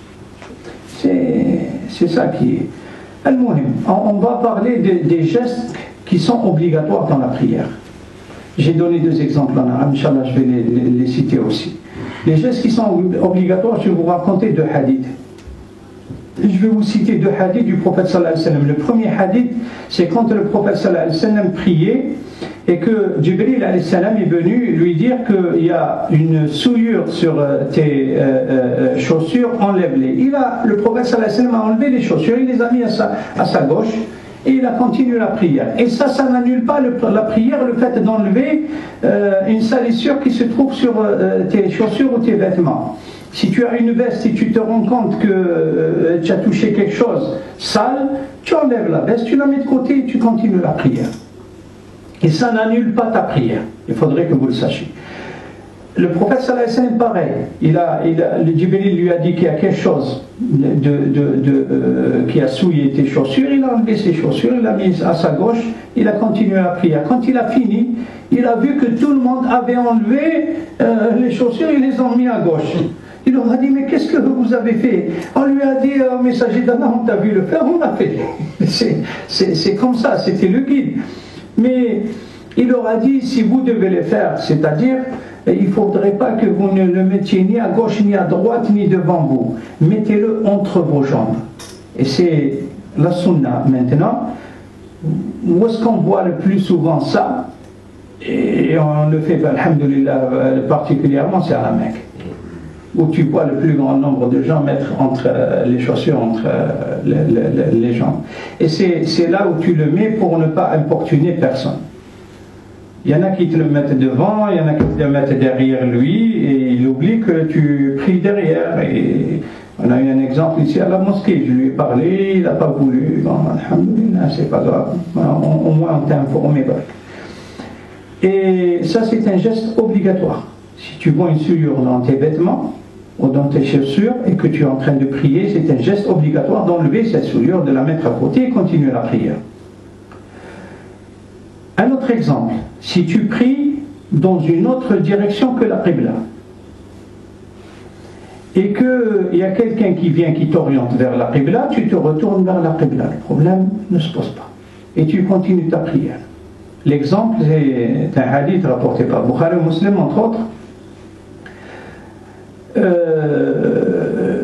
C'est ça qui est. On va parler de, des gestes qui sont obligatoires dans la prière. J'ai donné deux exemples en arabe, Inch'Allah, je vais les, les, les citer aussi. Les gestes qui sont obligatoires, je vais vous raconter deux hadiths. Je vais vous citer deux hadiths du prophète sallallahu alayhi wa sallam. Le premier hadith, c'est quand le prophète sallallahu alayhi wa sallam priait et que Jibril alayhi salam est venu lui dire qu'il y a une souillure sur tes euh, euh, chaussures, enlève-les. Il a, le prophète sallallahu alayhi wa sallam a enlevé les chaussures, il les a mis à sa, à sa gauche et il a continué la prière. Et ça, ça n'annule pas le, la prière, le fait d'enlever euh, une salissure qui se trouve sur euh, tes chaussures ou tes vêtements. Si tu as une veste et tu te rends compte que euh, tu as touché quelque chose sale, tu enlèves la veste, tu la mets de côté et tu continues la prière. Et ça n'annule pas ta prière. Il faudrait que vous le sachiez. Le prophète sallallahu alayhi wa sallam, pareil. Il a, il a, le Jibril lui a dit qu'il y a quelque chose de, de, de, euh, qui a souillé tes chaussures. Il a enlevé ses chaussures, il l'a mis à sa gauche, il a continué la prière. Quand il a fini, il a vu que tout le monde avait enlevé euh, les chaussures et les ont mis à gauche. Il leur a dit, mais qu'est-ce que vous avez fait? On lui a dit, au messager d'Allah, on t'a vu le faire, on l'a fait. C'est comme ça, c'était le guide. Mais il leur a dit, si vous devez le faire, c'est-à-dire, il ne faudrait pas que vous ne le mettiez ni à gauche, ni à droite, ni devant vous. Mettez-le entre vos jambes. Et c'est la sunna maintenant. Où est-ce qu'on voit le plus souvent ça? Et on le fait, alhamdulillah, particulièrement, c'est à la Mecque, où tu vois le plus grand nombre de gens mettre entre les chaussures entre les, les, les jambes. Et c'est là où tu le mets pour ne pas importuner personne. Il y en a qui te le mettent devant, il y en a qui te le mettent derrière lui, et il oublie que tu pries derrière. Et on a eu un exemple ici à la mosquée, je lui ai parlé, il n'a pas voulu. Bon, alhamdulillah, c'est pas grave, au moins on t'a informé. Et ça, c'est un geste obligatoire. Si tu vois une souillure dans tes vêtements ou dans tes chaussures et que tu es en train de prier, c'est un geste obligatoire d'enlever cette souillure, de la mettre à côté et continuer la prière. Un autre exemple, si tu pries dans une autre direction que la Qibla et qu'il y a quelqu'un qui vient qui t'oriente vers la Qibla, tu te retournes vers la Qibla, le problème ne se pose pas et tu continues ta prière. L'exemple, c'est un hadith rapporté par Bukhari ou Muslim, entre autres. Euh,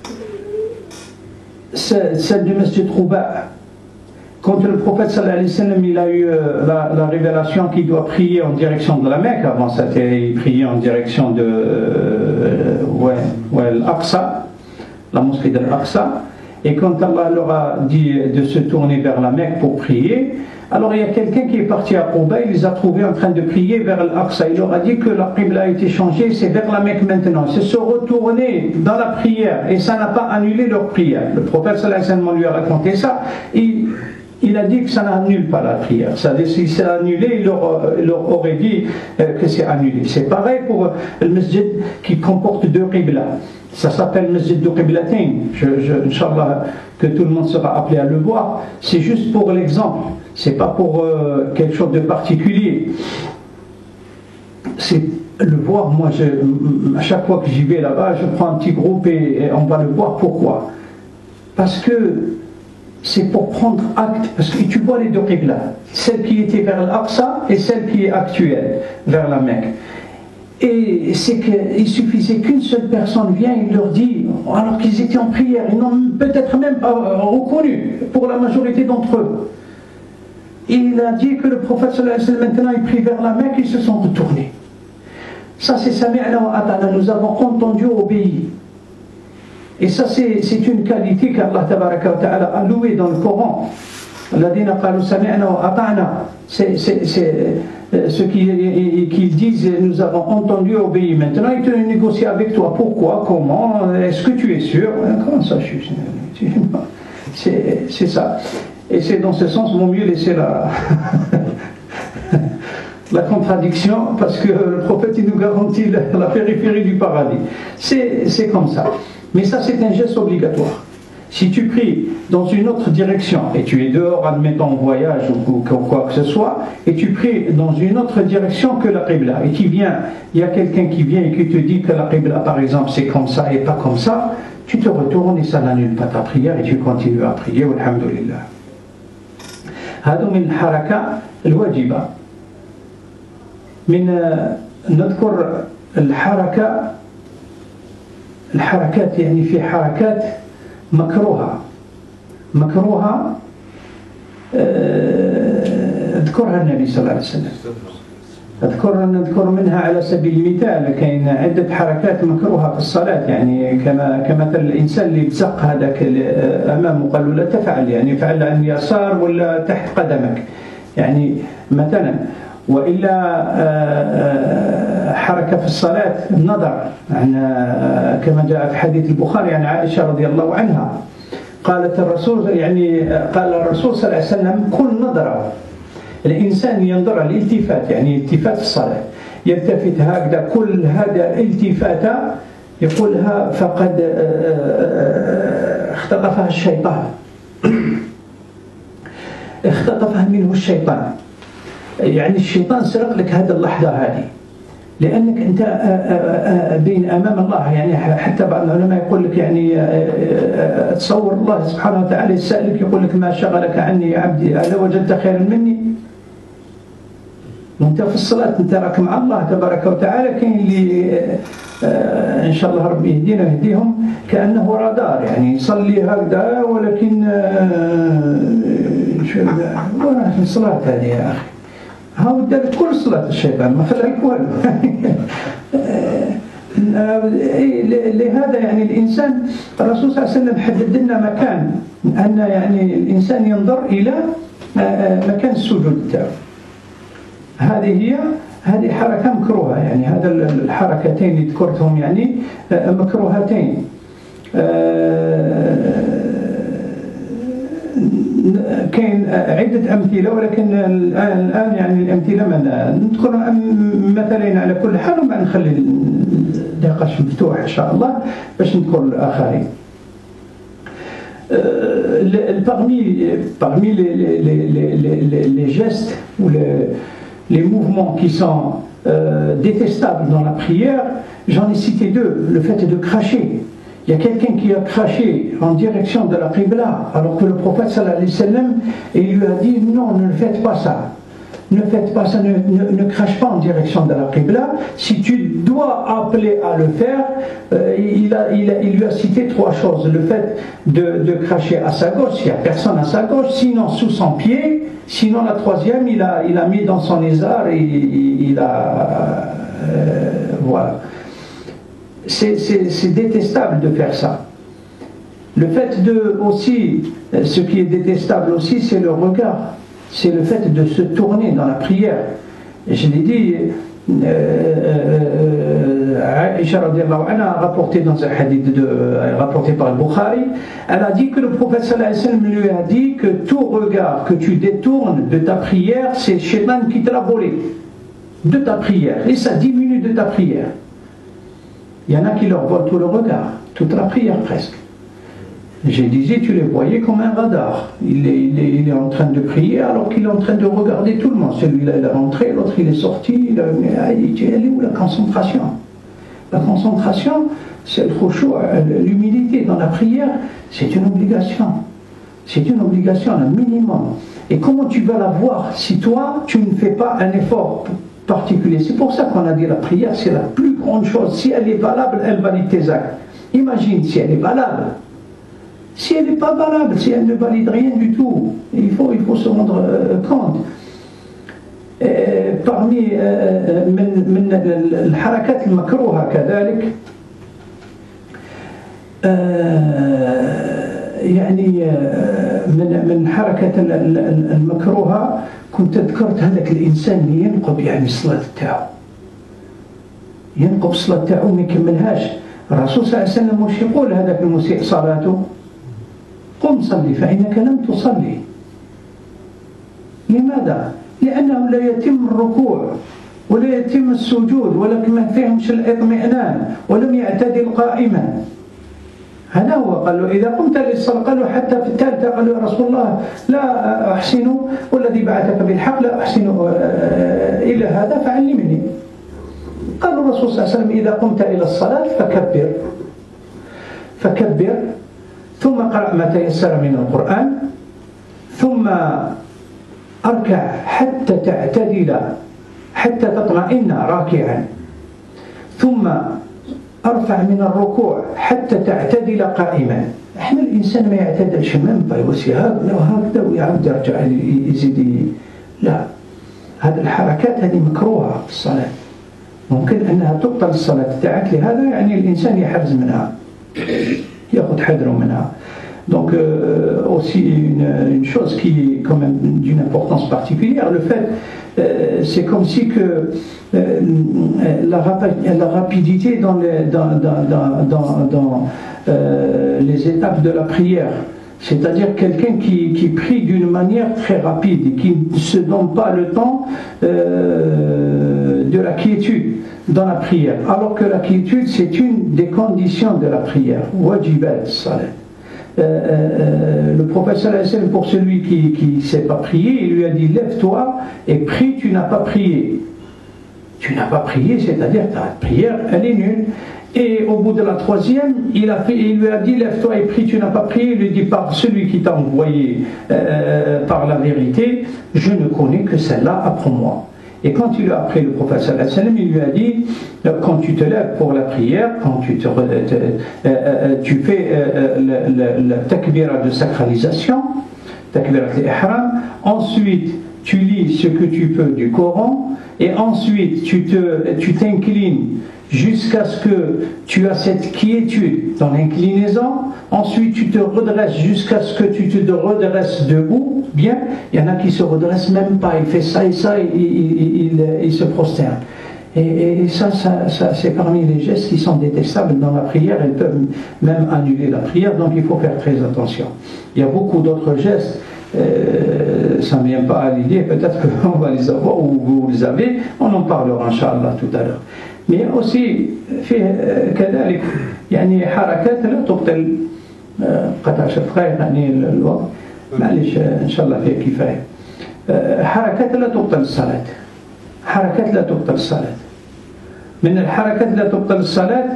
celle du Masjid Rouba, quand le prophète sallallahu alayhi wa sallam, il a eu la, la révélation qu'il doit prier en direction de la Mecque. Avant ça, il priait en direction de euh, ouais, ouais, l'Aqsa, la mosquée de l'Aqsa. Et quand Allah leur a dit de se tourner vers la Mecque pour prier, alors il y a quelqu'un qui est parti à Quba, il les a trouvés en train de prier vers l'Aqsa. Il leur a dit que la Qibla a été changée, c'est vers la Mecque maintenant. Ils se sont retournés dans la prière et ça n'a pas annulé leur prière. Le prophète sallallahu alayhi wa sallam lui a raconté ça. Il, il a dit que ça n'annule pas la prière. Ça, si c'est annulé, il leur, il leur aurait dit euh, que c'est annulé. C'est pareil pour le masjid qui comporte deux Qibla. Ça s'appelle Masjid de Qiblatain. Je, je, Inch'Allah, que tout le monde sera appelé à le voir. C'est juste pour l'exemple. C'est pas pour euh, quelque chose de particulier. c'est le boire, moi, je, à chaque fois que j'y vais là-bas, je prends un petit groupe et, et on va le boire. Pourquoi? Parce que c'est pour prendre acte, parce que tu vois les deux qibla, celle qui était vers l'Aqsa et celle qui est actuelle, vers la Mecque. Et c'est qu'il suffisait qu'une seule personne vienne, il leur dit, alors qu'ils étaient en prière, ils n'ont peut-être même pas reconnu, pour la majorité d'entre eux. Il a dit que le prophète sallallahu alayhi wa sallam, maintenant il prie vers la Mecque, ils se sont retournés. Ça c'est Sami'na wa ata'na, nous avons entendu, obéi. Et ça c'est une qualité qu'Allah tabaraka wa ta'ala a louée dans le Coran. Alladhina qalu sami'na wa ata'na, c'est ceux qui, qui disent nous avons entendu, obéi. Maintenant ils te négocient avec toi. Pourquoi? Comment? Est-ce que tu es sûr? Comment ça je suis? C'est ça. Et c'est dans ce sens, vaut mieux laisser la, la contradiction, parce que le prophète il nous garantit la, la périphérie du paradis. C'est comme ça. Mais ça c'est un geste obligatoire. Si tu pries dans une autre direction, et tu es dehors, admettons en voyage ou quoi que ce soit, et tu pries dans une autre direction que la qibla, et qui vient, il y a quelqu'un qui vient et qui te dit que la qibla par exemple c'est comme ça et pas comme ça, tu te retournes et ça n'annule pas ta prière et tu continues à prier, walhamdulillah. هذا من الحركة الواجبة. من نذكر الحركة الحركات يعني في حركات مكروهة مكروهة اذكرها النبي صلى الله عليه وسلم. أذكر نذكر منها على سبيل المثال كاين عدة حركات مكروهة في الصلاة، يعني كما كمثل الإنسان اللي بزق هذاك أمامه قال له لا تفعل، يعني فعل عن اليسار ولا تحت قدمك، يعني مثلا. وإلا حركة في الصلاة النظر، عن كما جاء في حديث البخاري عن عائشة رضي الله عنها قالت الرسول يعني قال الرسول صلى الله عليه وسلم كل نظرة الإنسان ينظر الالتفات، يعني التفات الصلاة، يلتفت هكذا، كل هذا التفاتة يقولها فقد اختطفها الشيطان اختطفها منه الشيطان، يعني الشيطان سرق لك هذه اللحظة هذه، لأنك أنت بين أمام الله. يعني حتى بعض العلماء يقول لك يعني تصور الله سبحانه وتعالى يسألك يقول لك ما شغلك عني يا عبدي ألا وجدت خيرا مني؟ وانت في الصلاة انت راك مع الله تبارك وتعالى. كاين اللي ان شاء الله ربي يهدينا ويهديهم كأنه رادار، يعني يصلي هكذا ولكن وراه في الصلاة هذه يا أخي، ها دارت كل صلاة الشيطان ما خلاك والو. لهذا يعني الإنسان الرسول صلى الله عليه وسلم حدد لنا مكان أن يعني الإنسان ينظر إلى مكان السجود تاعو. هذه هي هذه حركة مكروهة، يعني هذا الحركتين اللي ذكرتهم يعني مكروهتين. كاين عدة أمثلة ولكن الآن الآن يعني الأمثلة ما نذكر مثلين على كل حال، وبعد نخلي النقاش مفتوح إن شاء الله باش نذكر الآخرين. Parmi, parmi les, les, les, les, les gestes ou les, les mouvements qui sont euh, détestables dans la prière, j'en ai cité deux. Le fait de cracher. Il y a quelqu'un qui a craché en direction de la Qibla, alors que le prophète sallallahu alayhi wa sallam il lui a dit non, ne faites pas ça. Ne faites pas ça, ne, ne, ne crache pas en direction de la Qibla. Si tu dois appeler à le faire, euh, il, a, il, a, il lui a cité trois choses. Le fait de, de cracher à sa gauche, il n'y a personne à sa gauche, sinon sous son pied, sinon la troisième, il a, il a mis dans son lézard et il, il a... Euh, voilà. C'est détestable de faire ça. Le fait de aussi, ce qui est détestable aussi, c'est le regard. C'est le fait de se tourner dans la prière. Et je l'ai dit, Aïcha radiallahu anha a rapporté dans un hadith de, rapporté par le Bukhari, elle a dit que le prophète sallallahu alayhi wa sallam lui a dit que tout regard que tu détournes de ta prière, c'est le shaitan qui te l'a volé de ta prière. Et ça diminue de ta prière. Il y en a qui leur volent tout le regard, toute la prière presque. Je disais, tu les voyais comme un radar. Il est, il est, il est en train de prier alors qu'il est en train de regarder tout le monde. Celui-là, il est rentré, l'autre, il est sorti. Il a, il dit, elle est où la concentration? La concentration, c'est le khushu', l'humilité dans la prière, c'est une obligation. C'est une obligation, un minimum. Et comment tu vas la voir si toi, tu ne fais pas un effort particulier? C'est pour ça qu'on a dit la prière, c'est la plus grande chose. Si elle est valable, elle valide tes actes. Imagine si elle est valable. Si elle n'est pas valable, si elle ne valide rien du tout, il faut, il faut se rendre euh, compte. Euh, parmi euh, من من الحركات المكروهة كذلك يعني من من حركة المكروهة كنت ذكرت هذاك الإنسان اللي ينقب يعني الصلاة تاعو ينقب الصلاة تاعو ما يكملهاش. الرسول صلى الله عليه وسلم واش يقول هذاك المسيء صلاته؟ قم صلي فإنك لم تصلي. لماذا؟ لأنه لا يتم الركوع ولا يتم السجود ولكن ما فيهمش الاطمئنان ولم يعتدل قائما. هذا هو. قال له إذا قمت للصلاة، قالوا حتى في الثالثة قالوا يا رسول الله لا أحسن والذي بعثك بالحق لا أحسن إلى هذا فعلمني. قال الرسول صلى الله عليه وسلم إذا قمت إلى الصلاة فكبر فكبر ثم قرأ ما تيسر من القرآن ثم أركع حتى تعتدل حتى تطمئن راكعا ثم أرفع من الركوع حتى تعتدل قائما. احنا الإنسان ما يعتدلش منبه يوسي هكذا وهكذا ويعود يرجع يزيد. لا، هذه الحركات هذه مكروهة في الصلاة، ممكن أنها تبطل الصلاة تاعك. لهذا يعني الإنسان يحرز منها، يأخذ حذره منها. Donc euh, aussi une, une chose qui est quand même d'une importance particulière, le fait, euh, c'est comme si que euh, la, la rapidité dans les, dans, dans, dans, dans, dans euh, les étapes de la prière, c'est-à-dire quelqu'un qui, qui prie d'une manière très rapide et qui ne se donne pas le temps euh, de la quiétude dans la prière, alors que la quiétude c'est une des conditions de la prière. Wajibat salat. Euh, euh, le prophète sallallahu alayhi wa sallam, pour celui qui ne sait pas prier, il lui a dit lève-toi et prie, tu n'as pas prié. Tu n'as pas prié, c'est-à-dire ta prière elle est nulle. Et au bout de la troisième, il, a fait, il lui a dit lève-toi et prie, tu n'as pas prié. Il lui dit par celui qui t'a envoyé euh, par la vérité, je ne connais que celle-là, apprends-moi. Et quand il lui a appris le prophète sallallahu alayhi wa sallam, il lui a dit quand tu te lèves pour la prière, quand tu, te, te, euh, tu fais euh, le, le, le takbira de sacralisation, takbira al-ihram, ensuite tu lis ce que tu peux du Coran, et ensuite tu te, tu t'inclines jusqu'à ce que tu as cette quiétude dans l'inclinaison, ensuite tu te redresses jusqu'à ce que tu te redresses debout, bien, il y en a qui se redressent même pas, il fait ça et ça, il, il, il, il se prosterne. Et, et ça, ça, ça c'est parmi les gestes qui sont détestables dans la prière, elles peuvent même annuler la prière, donc il faut faire très attention. Il y a beaucoup d'autres gestes, euh, ça ne vient pas à l'idée, peut-être qu'on va les avoir, ou vous les avez, on en parlera Inch'Allah tout à l'heure. Mais aussi فيه كذلك يعني حركات لا تبطل قطع عشر دقائق يعني الوقت معلش ان شاء الله فيه كفايه. حركات لا تبطل الصلاه، حركات لا تبطل الصلاه. من الحركات لا تبطل الصلاه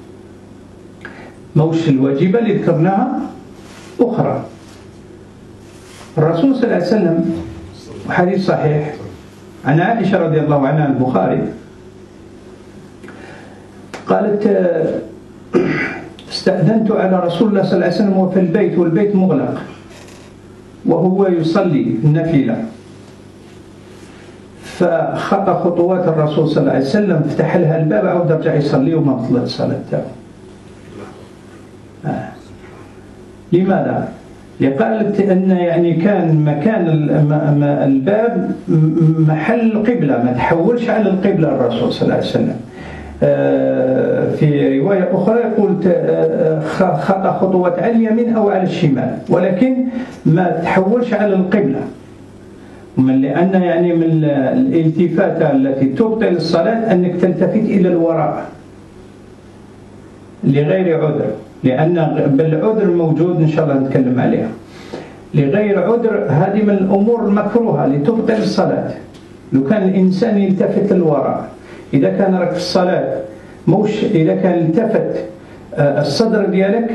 موش الواجبه اللي ذكرناها اخرى. الرسول صلى الله عليه وسلم حديث صحيح عن عائشه رضي الله عنها البخاري قالت استأذنت على رسول الله صلى الله عليه وسلم وفي البيت والبيت مغلق وهو يصلي النافلة، فخطى خطوات الرسول صلى الله عليه وسلم، فتح لها الباب عاود رجع يصلي وما بطلت الصلاة تاعو. آه. لماذا؟ قالت أن يعني كان مكان الباب محل القبلة، ما تحولش على القبلة الرسول صلى الله عليه وسلم. في رواية أخرى يقول خطأ خطوات على اليمين أو على الشمال، ولكن ما تحولش على القبلة، من لأن يعني من الالتفاتة التي تبطل الصلاة أنك تلتفت إلى الوراء لغير عذر. لأن بالعذر موجود إن شاء الله نتكلم عليها. لغير عذر هذه من الأمور المكروهة لتبطل الصلاة. لو كان الإنسان يلتفت للوراء، إذا كان راك في الصلاة موش، إذا كان التفت الصدر ديالك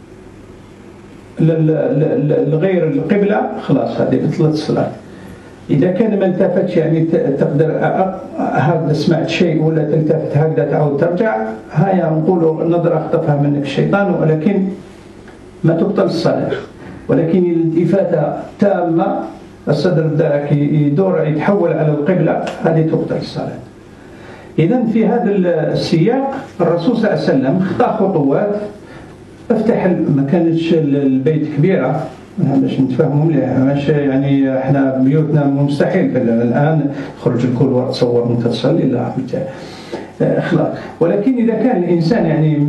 لغير القبلة خلاص هذه بطلت الصلاة. إذا كان ما التفتش يعني تقدر هكذا سمعت شيء ولا تلتفت هكذا تعود ترجع، هيا نقولوا نظرة اخطفها منك الشيطان، ولكن ما تبطل الصلاة. ولكن الالتفاتة تامة الصدر داك يدور يتحول على القبلة هذه تبطل الصلاة. إذن في هذا السياق الرسول صلى الله عليه وسلم اخطأ خطوات. افتح، ما كانتش البيت كبيرة باش نتفاهموا مليح، ماشي يعني احنا بيوتنا مستحيل الآن خرج الكل تصور وانت تصلي، لا اخلاق. ولكن إذا كان الإنسان يعني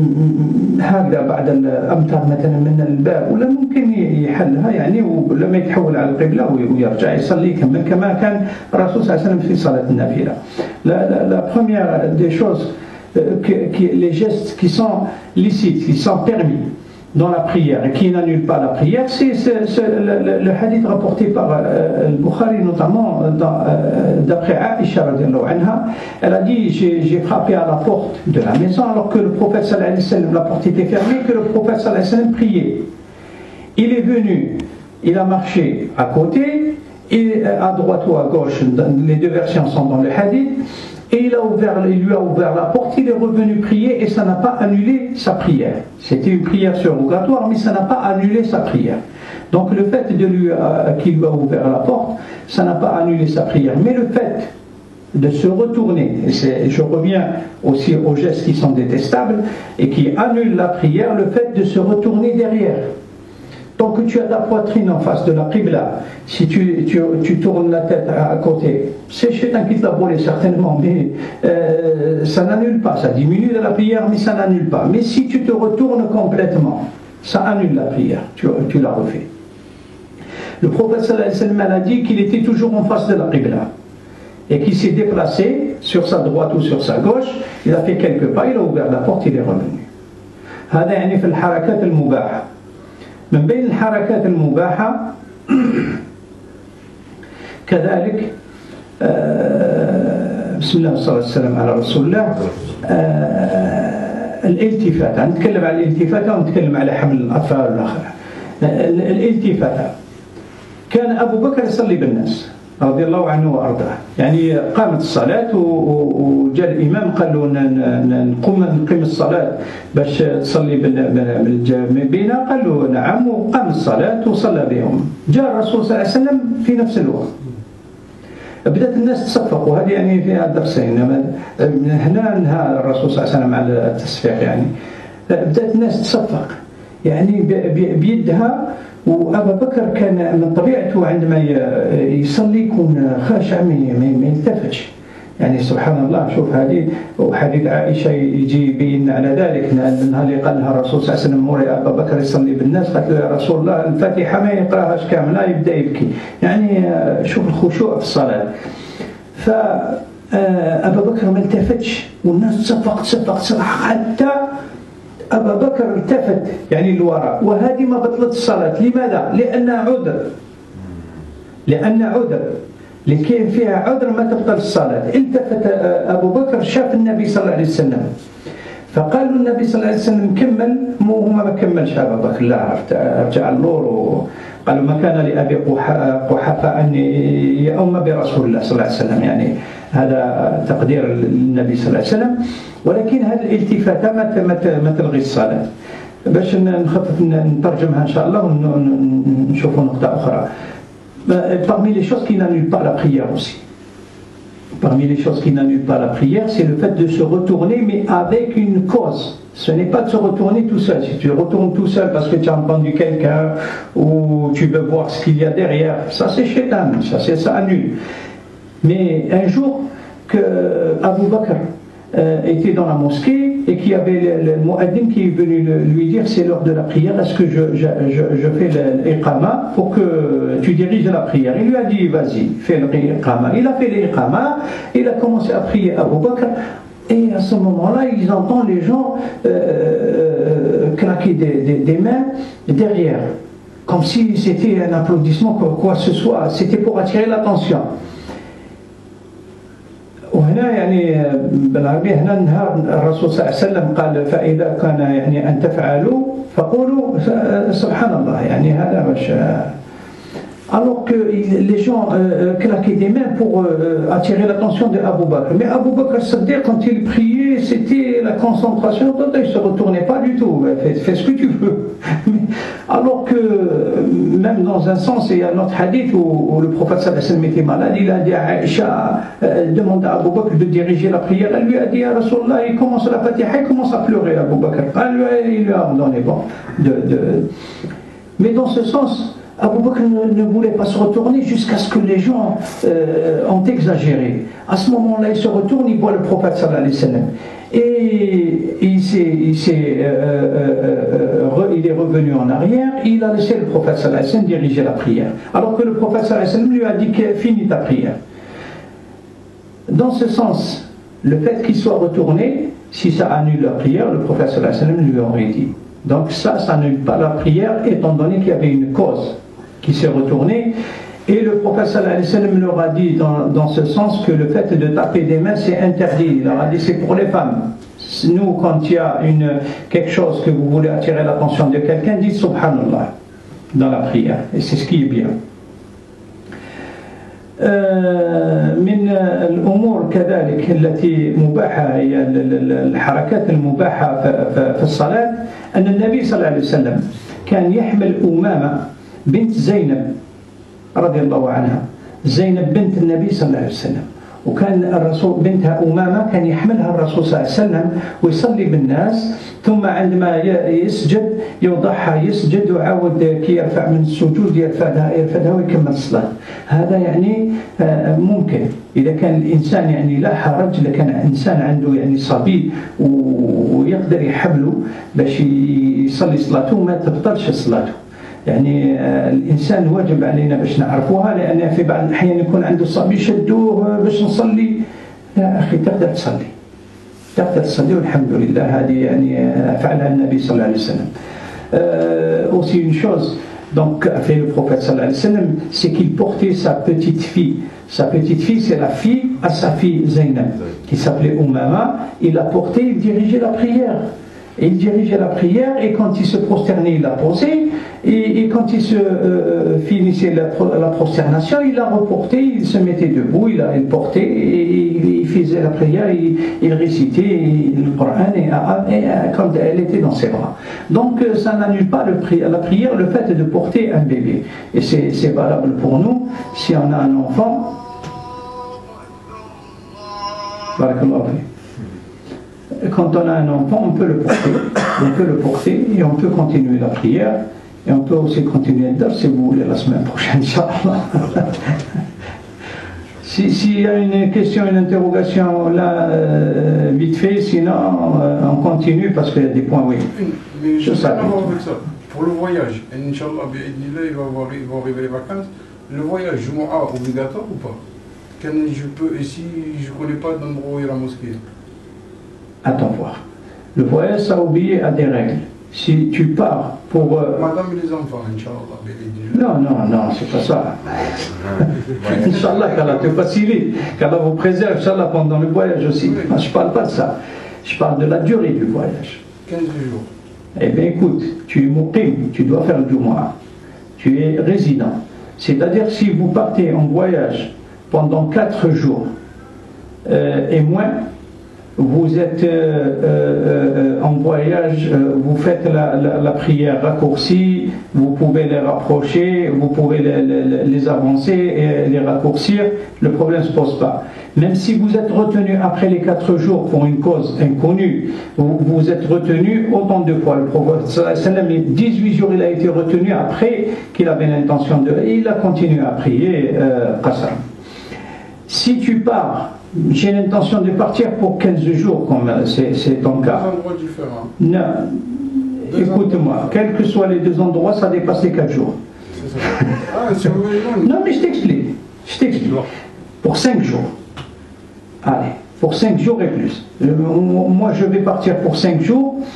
هكذا بعد الأمتار مثلا من الباب ولا ممكن يحلها يعني ولما يتحول على القبلة ويرجع يصلي كما كما كان الرسول صلى الله عليه وسلم في صلاة النافلة. لا لا première des choses que, que les gestes qui sont licites, qui sont permis dans la prière et qui n'annulent pas la prière, c'est le, le, le hadith rapporté par euh, le Bukhari notamment euh, d'après Aïcha radiallahu anha. Elle a dit j'ai frappé à la porte de la maison alors que le prophète sallallahu alayhi wa sallam, la porte était fermée, que le prophète sallallahu alayhi wa sallam priait. Il est venu, il a marché à côté, et à droite ou à gauche, les deux versions sont dans le hadith, et il, a ouvert, il lui a ouvert la porte, il est revenu prier et ça n'a pas annulé sa prière. C'était une prière surrogatoire, mais ça n'a pas annulé sa prière. Donc le fait de lui, euh, qu'il lui a ouvert la porte, ça n'a pas annulé sa prière. Mais le fait de se retourner, et je reviens aussi aux gestes qui sont détestables et qui annulent la prière, le fait de se retourner derrière. Tant que tu as ta poitrine en face de la qibla, si tu, tu, tu tournes la tête à côté, c'est Shaitan qui te l'a volé certainement, mais euh, ça n'annule pas, ça diminue de la prière, mais ça n'annule pas. Mais si tu te retournes complètement, ça annule la prière, tu, tu la refais. Le prophète sallallahu alayhi wa sallam a dit qu'il était toujours en face de la qibla et qu'il s'est déplacé sur sa droite ou sur sa gauche, il a fait quelques pas, il a ouvert la porte, il est revenu. هذا يعني في الحركات المباحة. من بين الحركات المباحة كذلك بسم الله والصلاة والسلام على رسول الله الالتفات. نتكلم على الالتفات ونتكلم على حمل الأطفال والآخر. الالتفات كان أبو بكر يصلي بالناس رضي الله عنه وأرضاه، يعني قامت الصلاة وجاء الإمام قال له نقوم نقيم الصلاة باش تصلي بنا، قال له نعم، وقام الصلاة وصلى بهم. جاء الرسول صلى الله عليه وسلم في نفس الوقت، بدأت الناس تصفق، وهذه يعني فيها درسين. هنا نهى الرسول صلى الله عليه وسلم على التصفيق، يعني بدأت الناس تصفق يعني بيدها. وأبا بكر كان من طبيعته عندما يصلي يكون خاشع ما يلتفتش، يعني سبحان الله. شوف هذه وحديث عائشة يجي يبين على ذلك، النهار اللي قال لها الرسول صلى الله عليه وسلم موري أبا بكر يصلي بالناس، قالت له يا رسول الله الفاتحة ما يقراهاش كاملة يبدأ يبكي، يعني شوف الخشوع في الصلاة. فأبا بكر ما التفتش والناس تصفق تصفق تصفق حتى أبا بكر التفت يعني للوراء، وهذه ما بطلت الصلاة. لماذا؟ لأن عذر، لأن عذر اللي كاين فيها عذر ما تبطل الصلاة. التفت أبو بكر شاف النبي صلى الله عليه وسلم، فقالوا النبي صلى الله عليه وسلم كمل، مو هما ما كملش أبا بكر، لا رجع اللور وقالوا ما كان لأبي قحافة أن يؤم برسول الله صلى الله عليه وسلم، يعني هذا تقدير النبي صلى الله عليه وسلم. ولكن هذه الالتفاتة ما تلغي الصلاة. باش نخطط نترجمها إن شاء الله ونشوف نقطة أخرى. Parmi les choses qui n'annulent pas la prière aussi, parmi les choses qui n'annulent pas la prière, c'est le fait de se retourner, mais avec une cause. Ce n'est pas de se retourner tout seul. Si tu retournes tout seul parce que tu as entendu quelqu'un ou tu veux voir ce qu'il y a derrière, ça c'est shaitan, ça, ça annule. Mais un jour que Abu Bakr euh, était dans la mosquée et qu'il y avait le, le muaddin qui est venu le, lui dire c'est l'heure de la prière, est-ce que je, je, je, je fais l'iqama pour que tu diriges la prière? Il lui a dit vas-y, fais l'iqama. Il a fait l'iqama, il a commencé à prier Abu Bakr. Et à ce moment-là, ils entendent les gens euh, claquer des, des, des mains derrière, comme si c'était un applaudissement, quoi, quoi que ce soit, c'était pour attirer l'attention. وهنا يعني بالعربية هنا النهار الرسول صلى الله عليه وسلم قال فإذا كان يعني أن تفعلوا فقولوا سبحان الله يعني هذا باش. Alors que les gens euh, claquaient des mains pour euh, attirer l'attention d'Abu Bakr. Mais Abu Bakr Siddiq, quand il priait, c'était la concentration totale, il ne se retournait pas du tout. Fais, fais ce que tu veux. Alors que, même dans un sens, il y a un autre hadith où, où le prophète sallallahu alayhi wa sallam était malade, il a dit à Aïcha, euh, demande à Abu Bakr de diriger la prière. Elle lui a dit à Rasulullah, il commence la Fatiha, il commence à pleurer, Abu Bakr. Elle, il lui a ordonné, bon. De, de... Mais dans ce sens, Abu Bakr ne, ne voulait pas se retourner jusqu'à ce que les gens euh, ont exagéré. À ce moment-là, il se retourne, il voit le prophète sallallahu alayhi wa sallam. Et il, s'est, il, s'est, euh, euh, re, il est revenu en arrière, il a laissé le prophète sallallahu alayhi wa sallam diriger la prière. Alors que le prophète sallallahu alayhi wa sallam lui a dit que finis ta prière. Dans ce sens, le fait qu'il soit retourné, si ça annule la prière, le prophète sallallahu alayhi wa sallam lui aurait dit. Donc ça, ça n'annule pas la prière, étant donné qu'il y avait une cause qui s'est retourné, et le prophète sallallahu alayhi wa sallam leur a dit dans, dans ce sens que le fait de taper des mains c'est interdit. Il leur a dit c'est pour les femmes. Nous, quand il y a une, quelque chose que vous voulez attirer l'attention de quelqu'un, dites subhanallah dans la prière, et c'est ce qui est bien. من الأمور كذلك التي مباحة هي الحركات المباحة في الصلاة أن النبي صلى الله عليه وسلم كان يحمل أمامة بنت زينب رضي الله عنها. زينب بنت النبي صلى الله عليه وسلم، وكان الرسول بنتها أمامة كان يحملها الرسول صلى الله عليه وسلم ويصلي بالناس، ثم عندما يسجد يوضعها يسجد ويعاود كي يرفع من السجود يرفعها يرفعها ويكمل الصلاة. هذا يعني ممكن إذا كان الإنسان يعني لا حرج، إذا كان إنسان عنده يعني صبي ويقدر يحمله باش يصلي صلاته ما تبطلش صلاته. يعني الإنسان واجب علينا باش نعرفوها، لأن في بعض الأحيان يكون عنده صبي شدوه باش نصلي. يا أخي تقدر تصلي، تقدر تصلي والحمد لله. هذه يعني فعلها النبي صلى الله عليه وسلم. Euh, aussi une chose donc a fait le prophète sallallahu alayhi wa sallam, c'est qu'il portait sa petite fille. Sa petite fille, c'est la fille à sa fille Zainab, qui s'appelait Umama. Il l'a portée, il dirigeait la prière. Et il dirigeait la prière, et quand il se prosternait, il la posait, et, et quand il se euh, finissait la, la prosternation, il la reportait, il se mettait debout, il la il portait, et il, il faisait la prière, il, il récitait le Coran, et, et, et quand elle était dans ses bras. Donc ça n'annule pas le, la prière, le fait de porter un bébé. Et c'est, c'est valable pour nous, si on a un enfant. Barakallahu fiik. Quand on a un enfant, on peut le porter, on peut le porter et on peut continuer la prière, et on peut aussi continuer le dars si vous voulez la semaine prochaine, Inch'Allah. S'il si y a une question, une interrogation là, euh, vite fait, sinon euh, on continue parce qu'il y a des points, oui. Mais je sais pas avec ça. Pour le voyage, Inch'Allah, il va, avoir, il va arriver les vacances. Le voyage, Jumu'ah, obligatoire ou pas? Quand je peux, et si je ne connais pas d'endroit où il y a la mosquée? Attends voir. Le voyage, ça obéit à des règles. Si tu pars pour... Euh... Madame et les enfants, Inch'Allah. Non, non, non, c'est pas ça. Inch'Allah, qu'Allah te facilite, qu'Allah vous préserve, Inch'Allah, pendant le voyage aussi. Oui. Moi, je ne parle pas de ça. Je parle de la durée du voyage. quinze jours. Eh bien, écoute, tu es muqim, tu dois faire le Jumu'ah. Tu es résident. C'est-à-dire, si vous partez en voyage pendant quatre jours euh, et moins, vous êtes euh, euh, en voyage, euh, vous faites la, la, la prière raccourcie, vous pouvez les rapprocher, vous pouvez les, les, les avancer et les raccourcir, le problème ne se pose pas. Même si vous êtes retenu après les quatre jours pour une cause inconnue, vous, vous êtes retenu autant de fois. Le prophète, dix-huit jours, il a été retenu après qu'il avait l'intention de... Et il a continué à prier euh, Qasam. Si tu pars, j'ai l'intention de partir pour quinze jours, comme c'est, c'est ton cas. Deux endroits différents. Non, écoute-moi, quels que soient les deux endroits, ça dépasse les quatre jours. C'est ça. Ah, c'est non, mais je t'explique. Je t'explique. Pour cinq jours. Allez, pour cinq jours et plus. Moi, je vais partir pour cinq jours.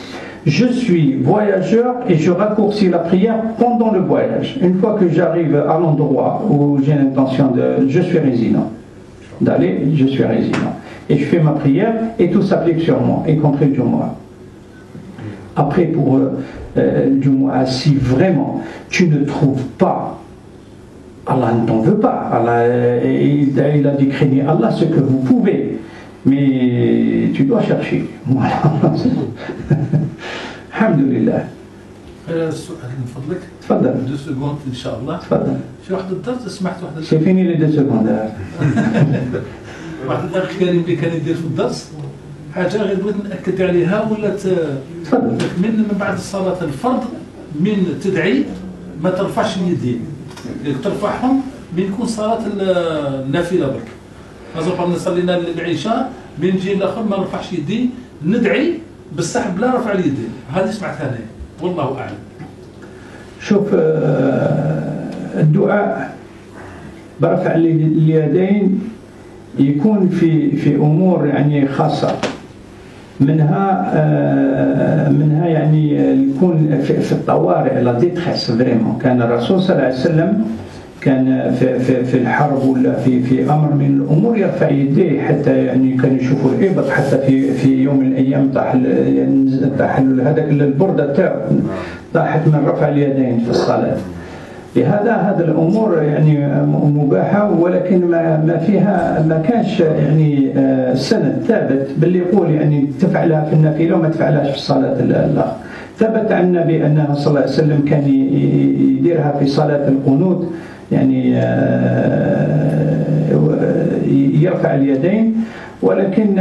je suis voyageur et je raccourcis la prière pendant le voyage. Une fois que j'arrive à l'endroit où j'ai l'intention de... Je suis résident. D'aller, je suis résident. Et je fais ma prière et tout s'applique sur moi, y compris le Jumu'ah. Après, pour euh, le Jumu'ah, si vraiment tu ne trouves pas, Allah ne t'en veut pas. Allah, il, il a dit craignez Allah ce que vous pouvez. Mais tu dois chercher. Voilà. Alhamdulillah. السؤال من فضلك تفضل. دو سكوند ان شاء الله. تفضل. في واحد الدرس سمعت واحد سي فيني لي دو سكوند. واحد الاخ كريم اللي كان يدير في الدرس حاجه غير بغيت ناكد عليها ولات تفضل. من من بعد صلاه الفرض من تدعي ما ترفعش اليدين، ترفعهم من يكون صلاه النافله برك. مثلا نصلينا العشاء من نجي الاخر ما نرفعش يدي، ندعي بصح بلا رفع اليدين. هذه سمعتها انا والله اعلم. شوف الدعاء برفع اليدين يكون في في امور يعني خاصه، منها منها يعني يكون في الطوارئ لا ديتريس فريمون. كان الرسول صلى الله عليه وسلم كان في في في الحرب ولا في في امر من الامور يرفع يديه، حتى يعني كانوا يشوفوا الابط، حتى في في يوم من الايام طاح طاح هذاك البرده تاعو طاحت من رفع اليدين في الصلاه. لهذا هذه الامور يعني مباحه، ولكن ما ما فيها ما كانش يعني سند ثابت باللي يقول يعني تفعلها في النافله وما تفعلهاش في الصلاه الاخرى. ثبت عن النبي انه صلى الله عليه وسلم كان يديرها في صلاه القنوت، يعني يرفع اليدين، ولكن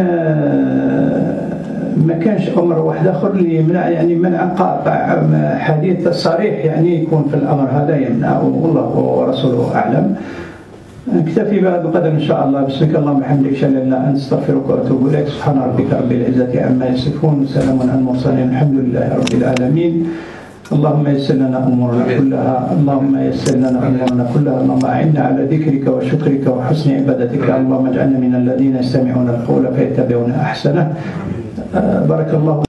ما كانش امر واحد اخر اللي يمنع يعني منع قاطع حديث صريح يعني يكون في الامر هذا يمنع، والله ورسوله اعلم. نكتفي بهذا القدر ان شاء الله. بسمك اللهم وبحمدك اشهد ان لا اله الا انت استغفرك واتوب اليك. سبحان ربك رب العزه عما يصفون وسلام على المرسلين الحمد لله رب العالمين. اللهم يسر لنا امورنا كلها، اللهم يسر لنا امورنا كلها، اللهم اعنا على ذكرك وشكرك وحسن عبادتك، اللهم اجعلنا من الذين يستمعون القول فيتبعون احسنه. بارك الله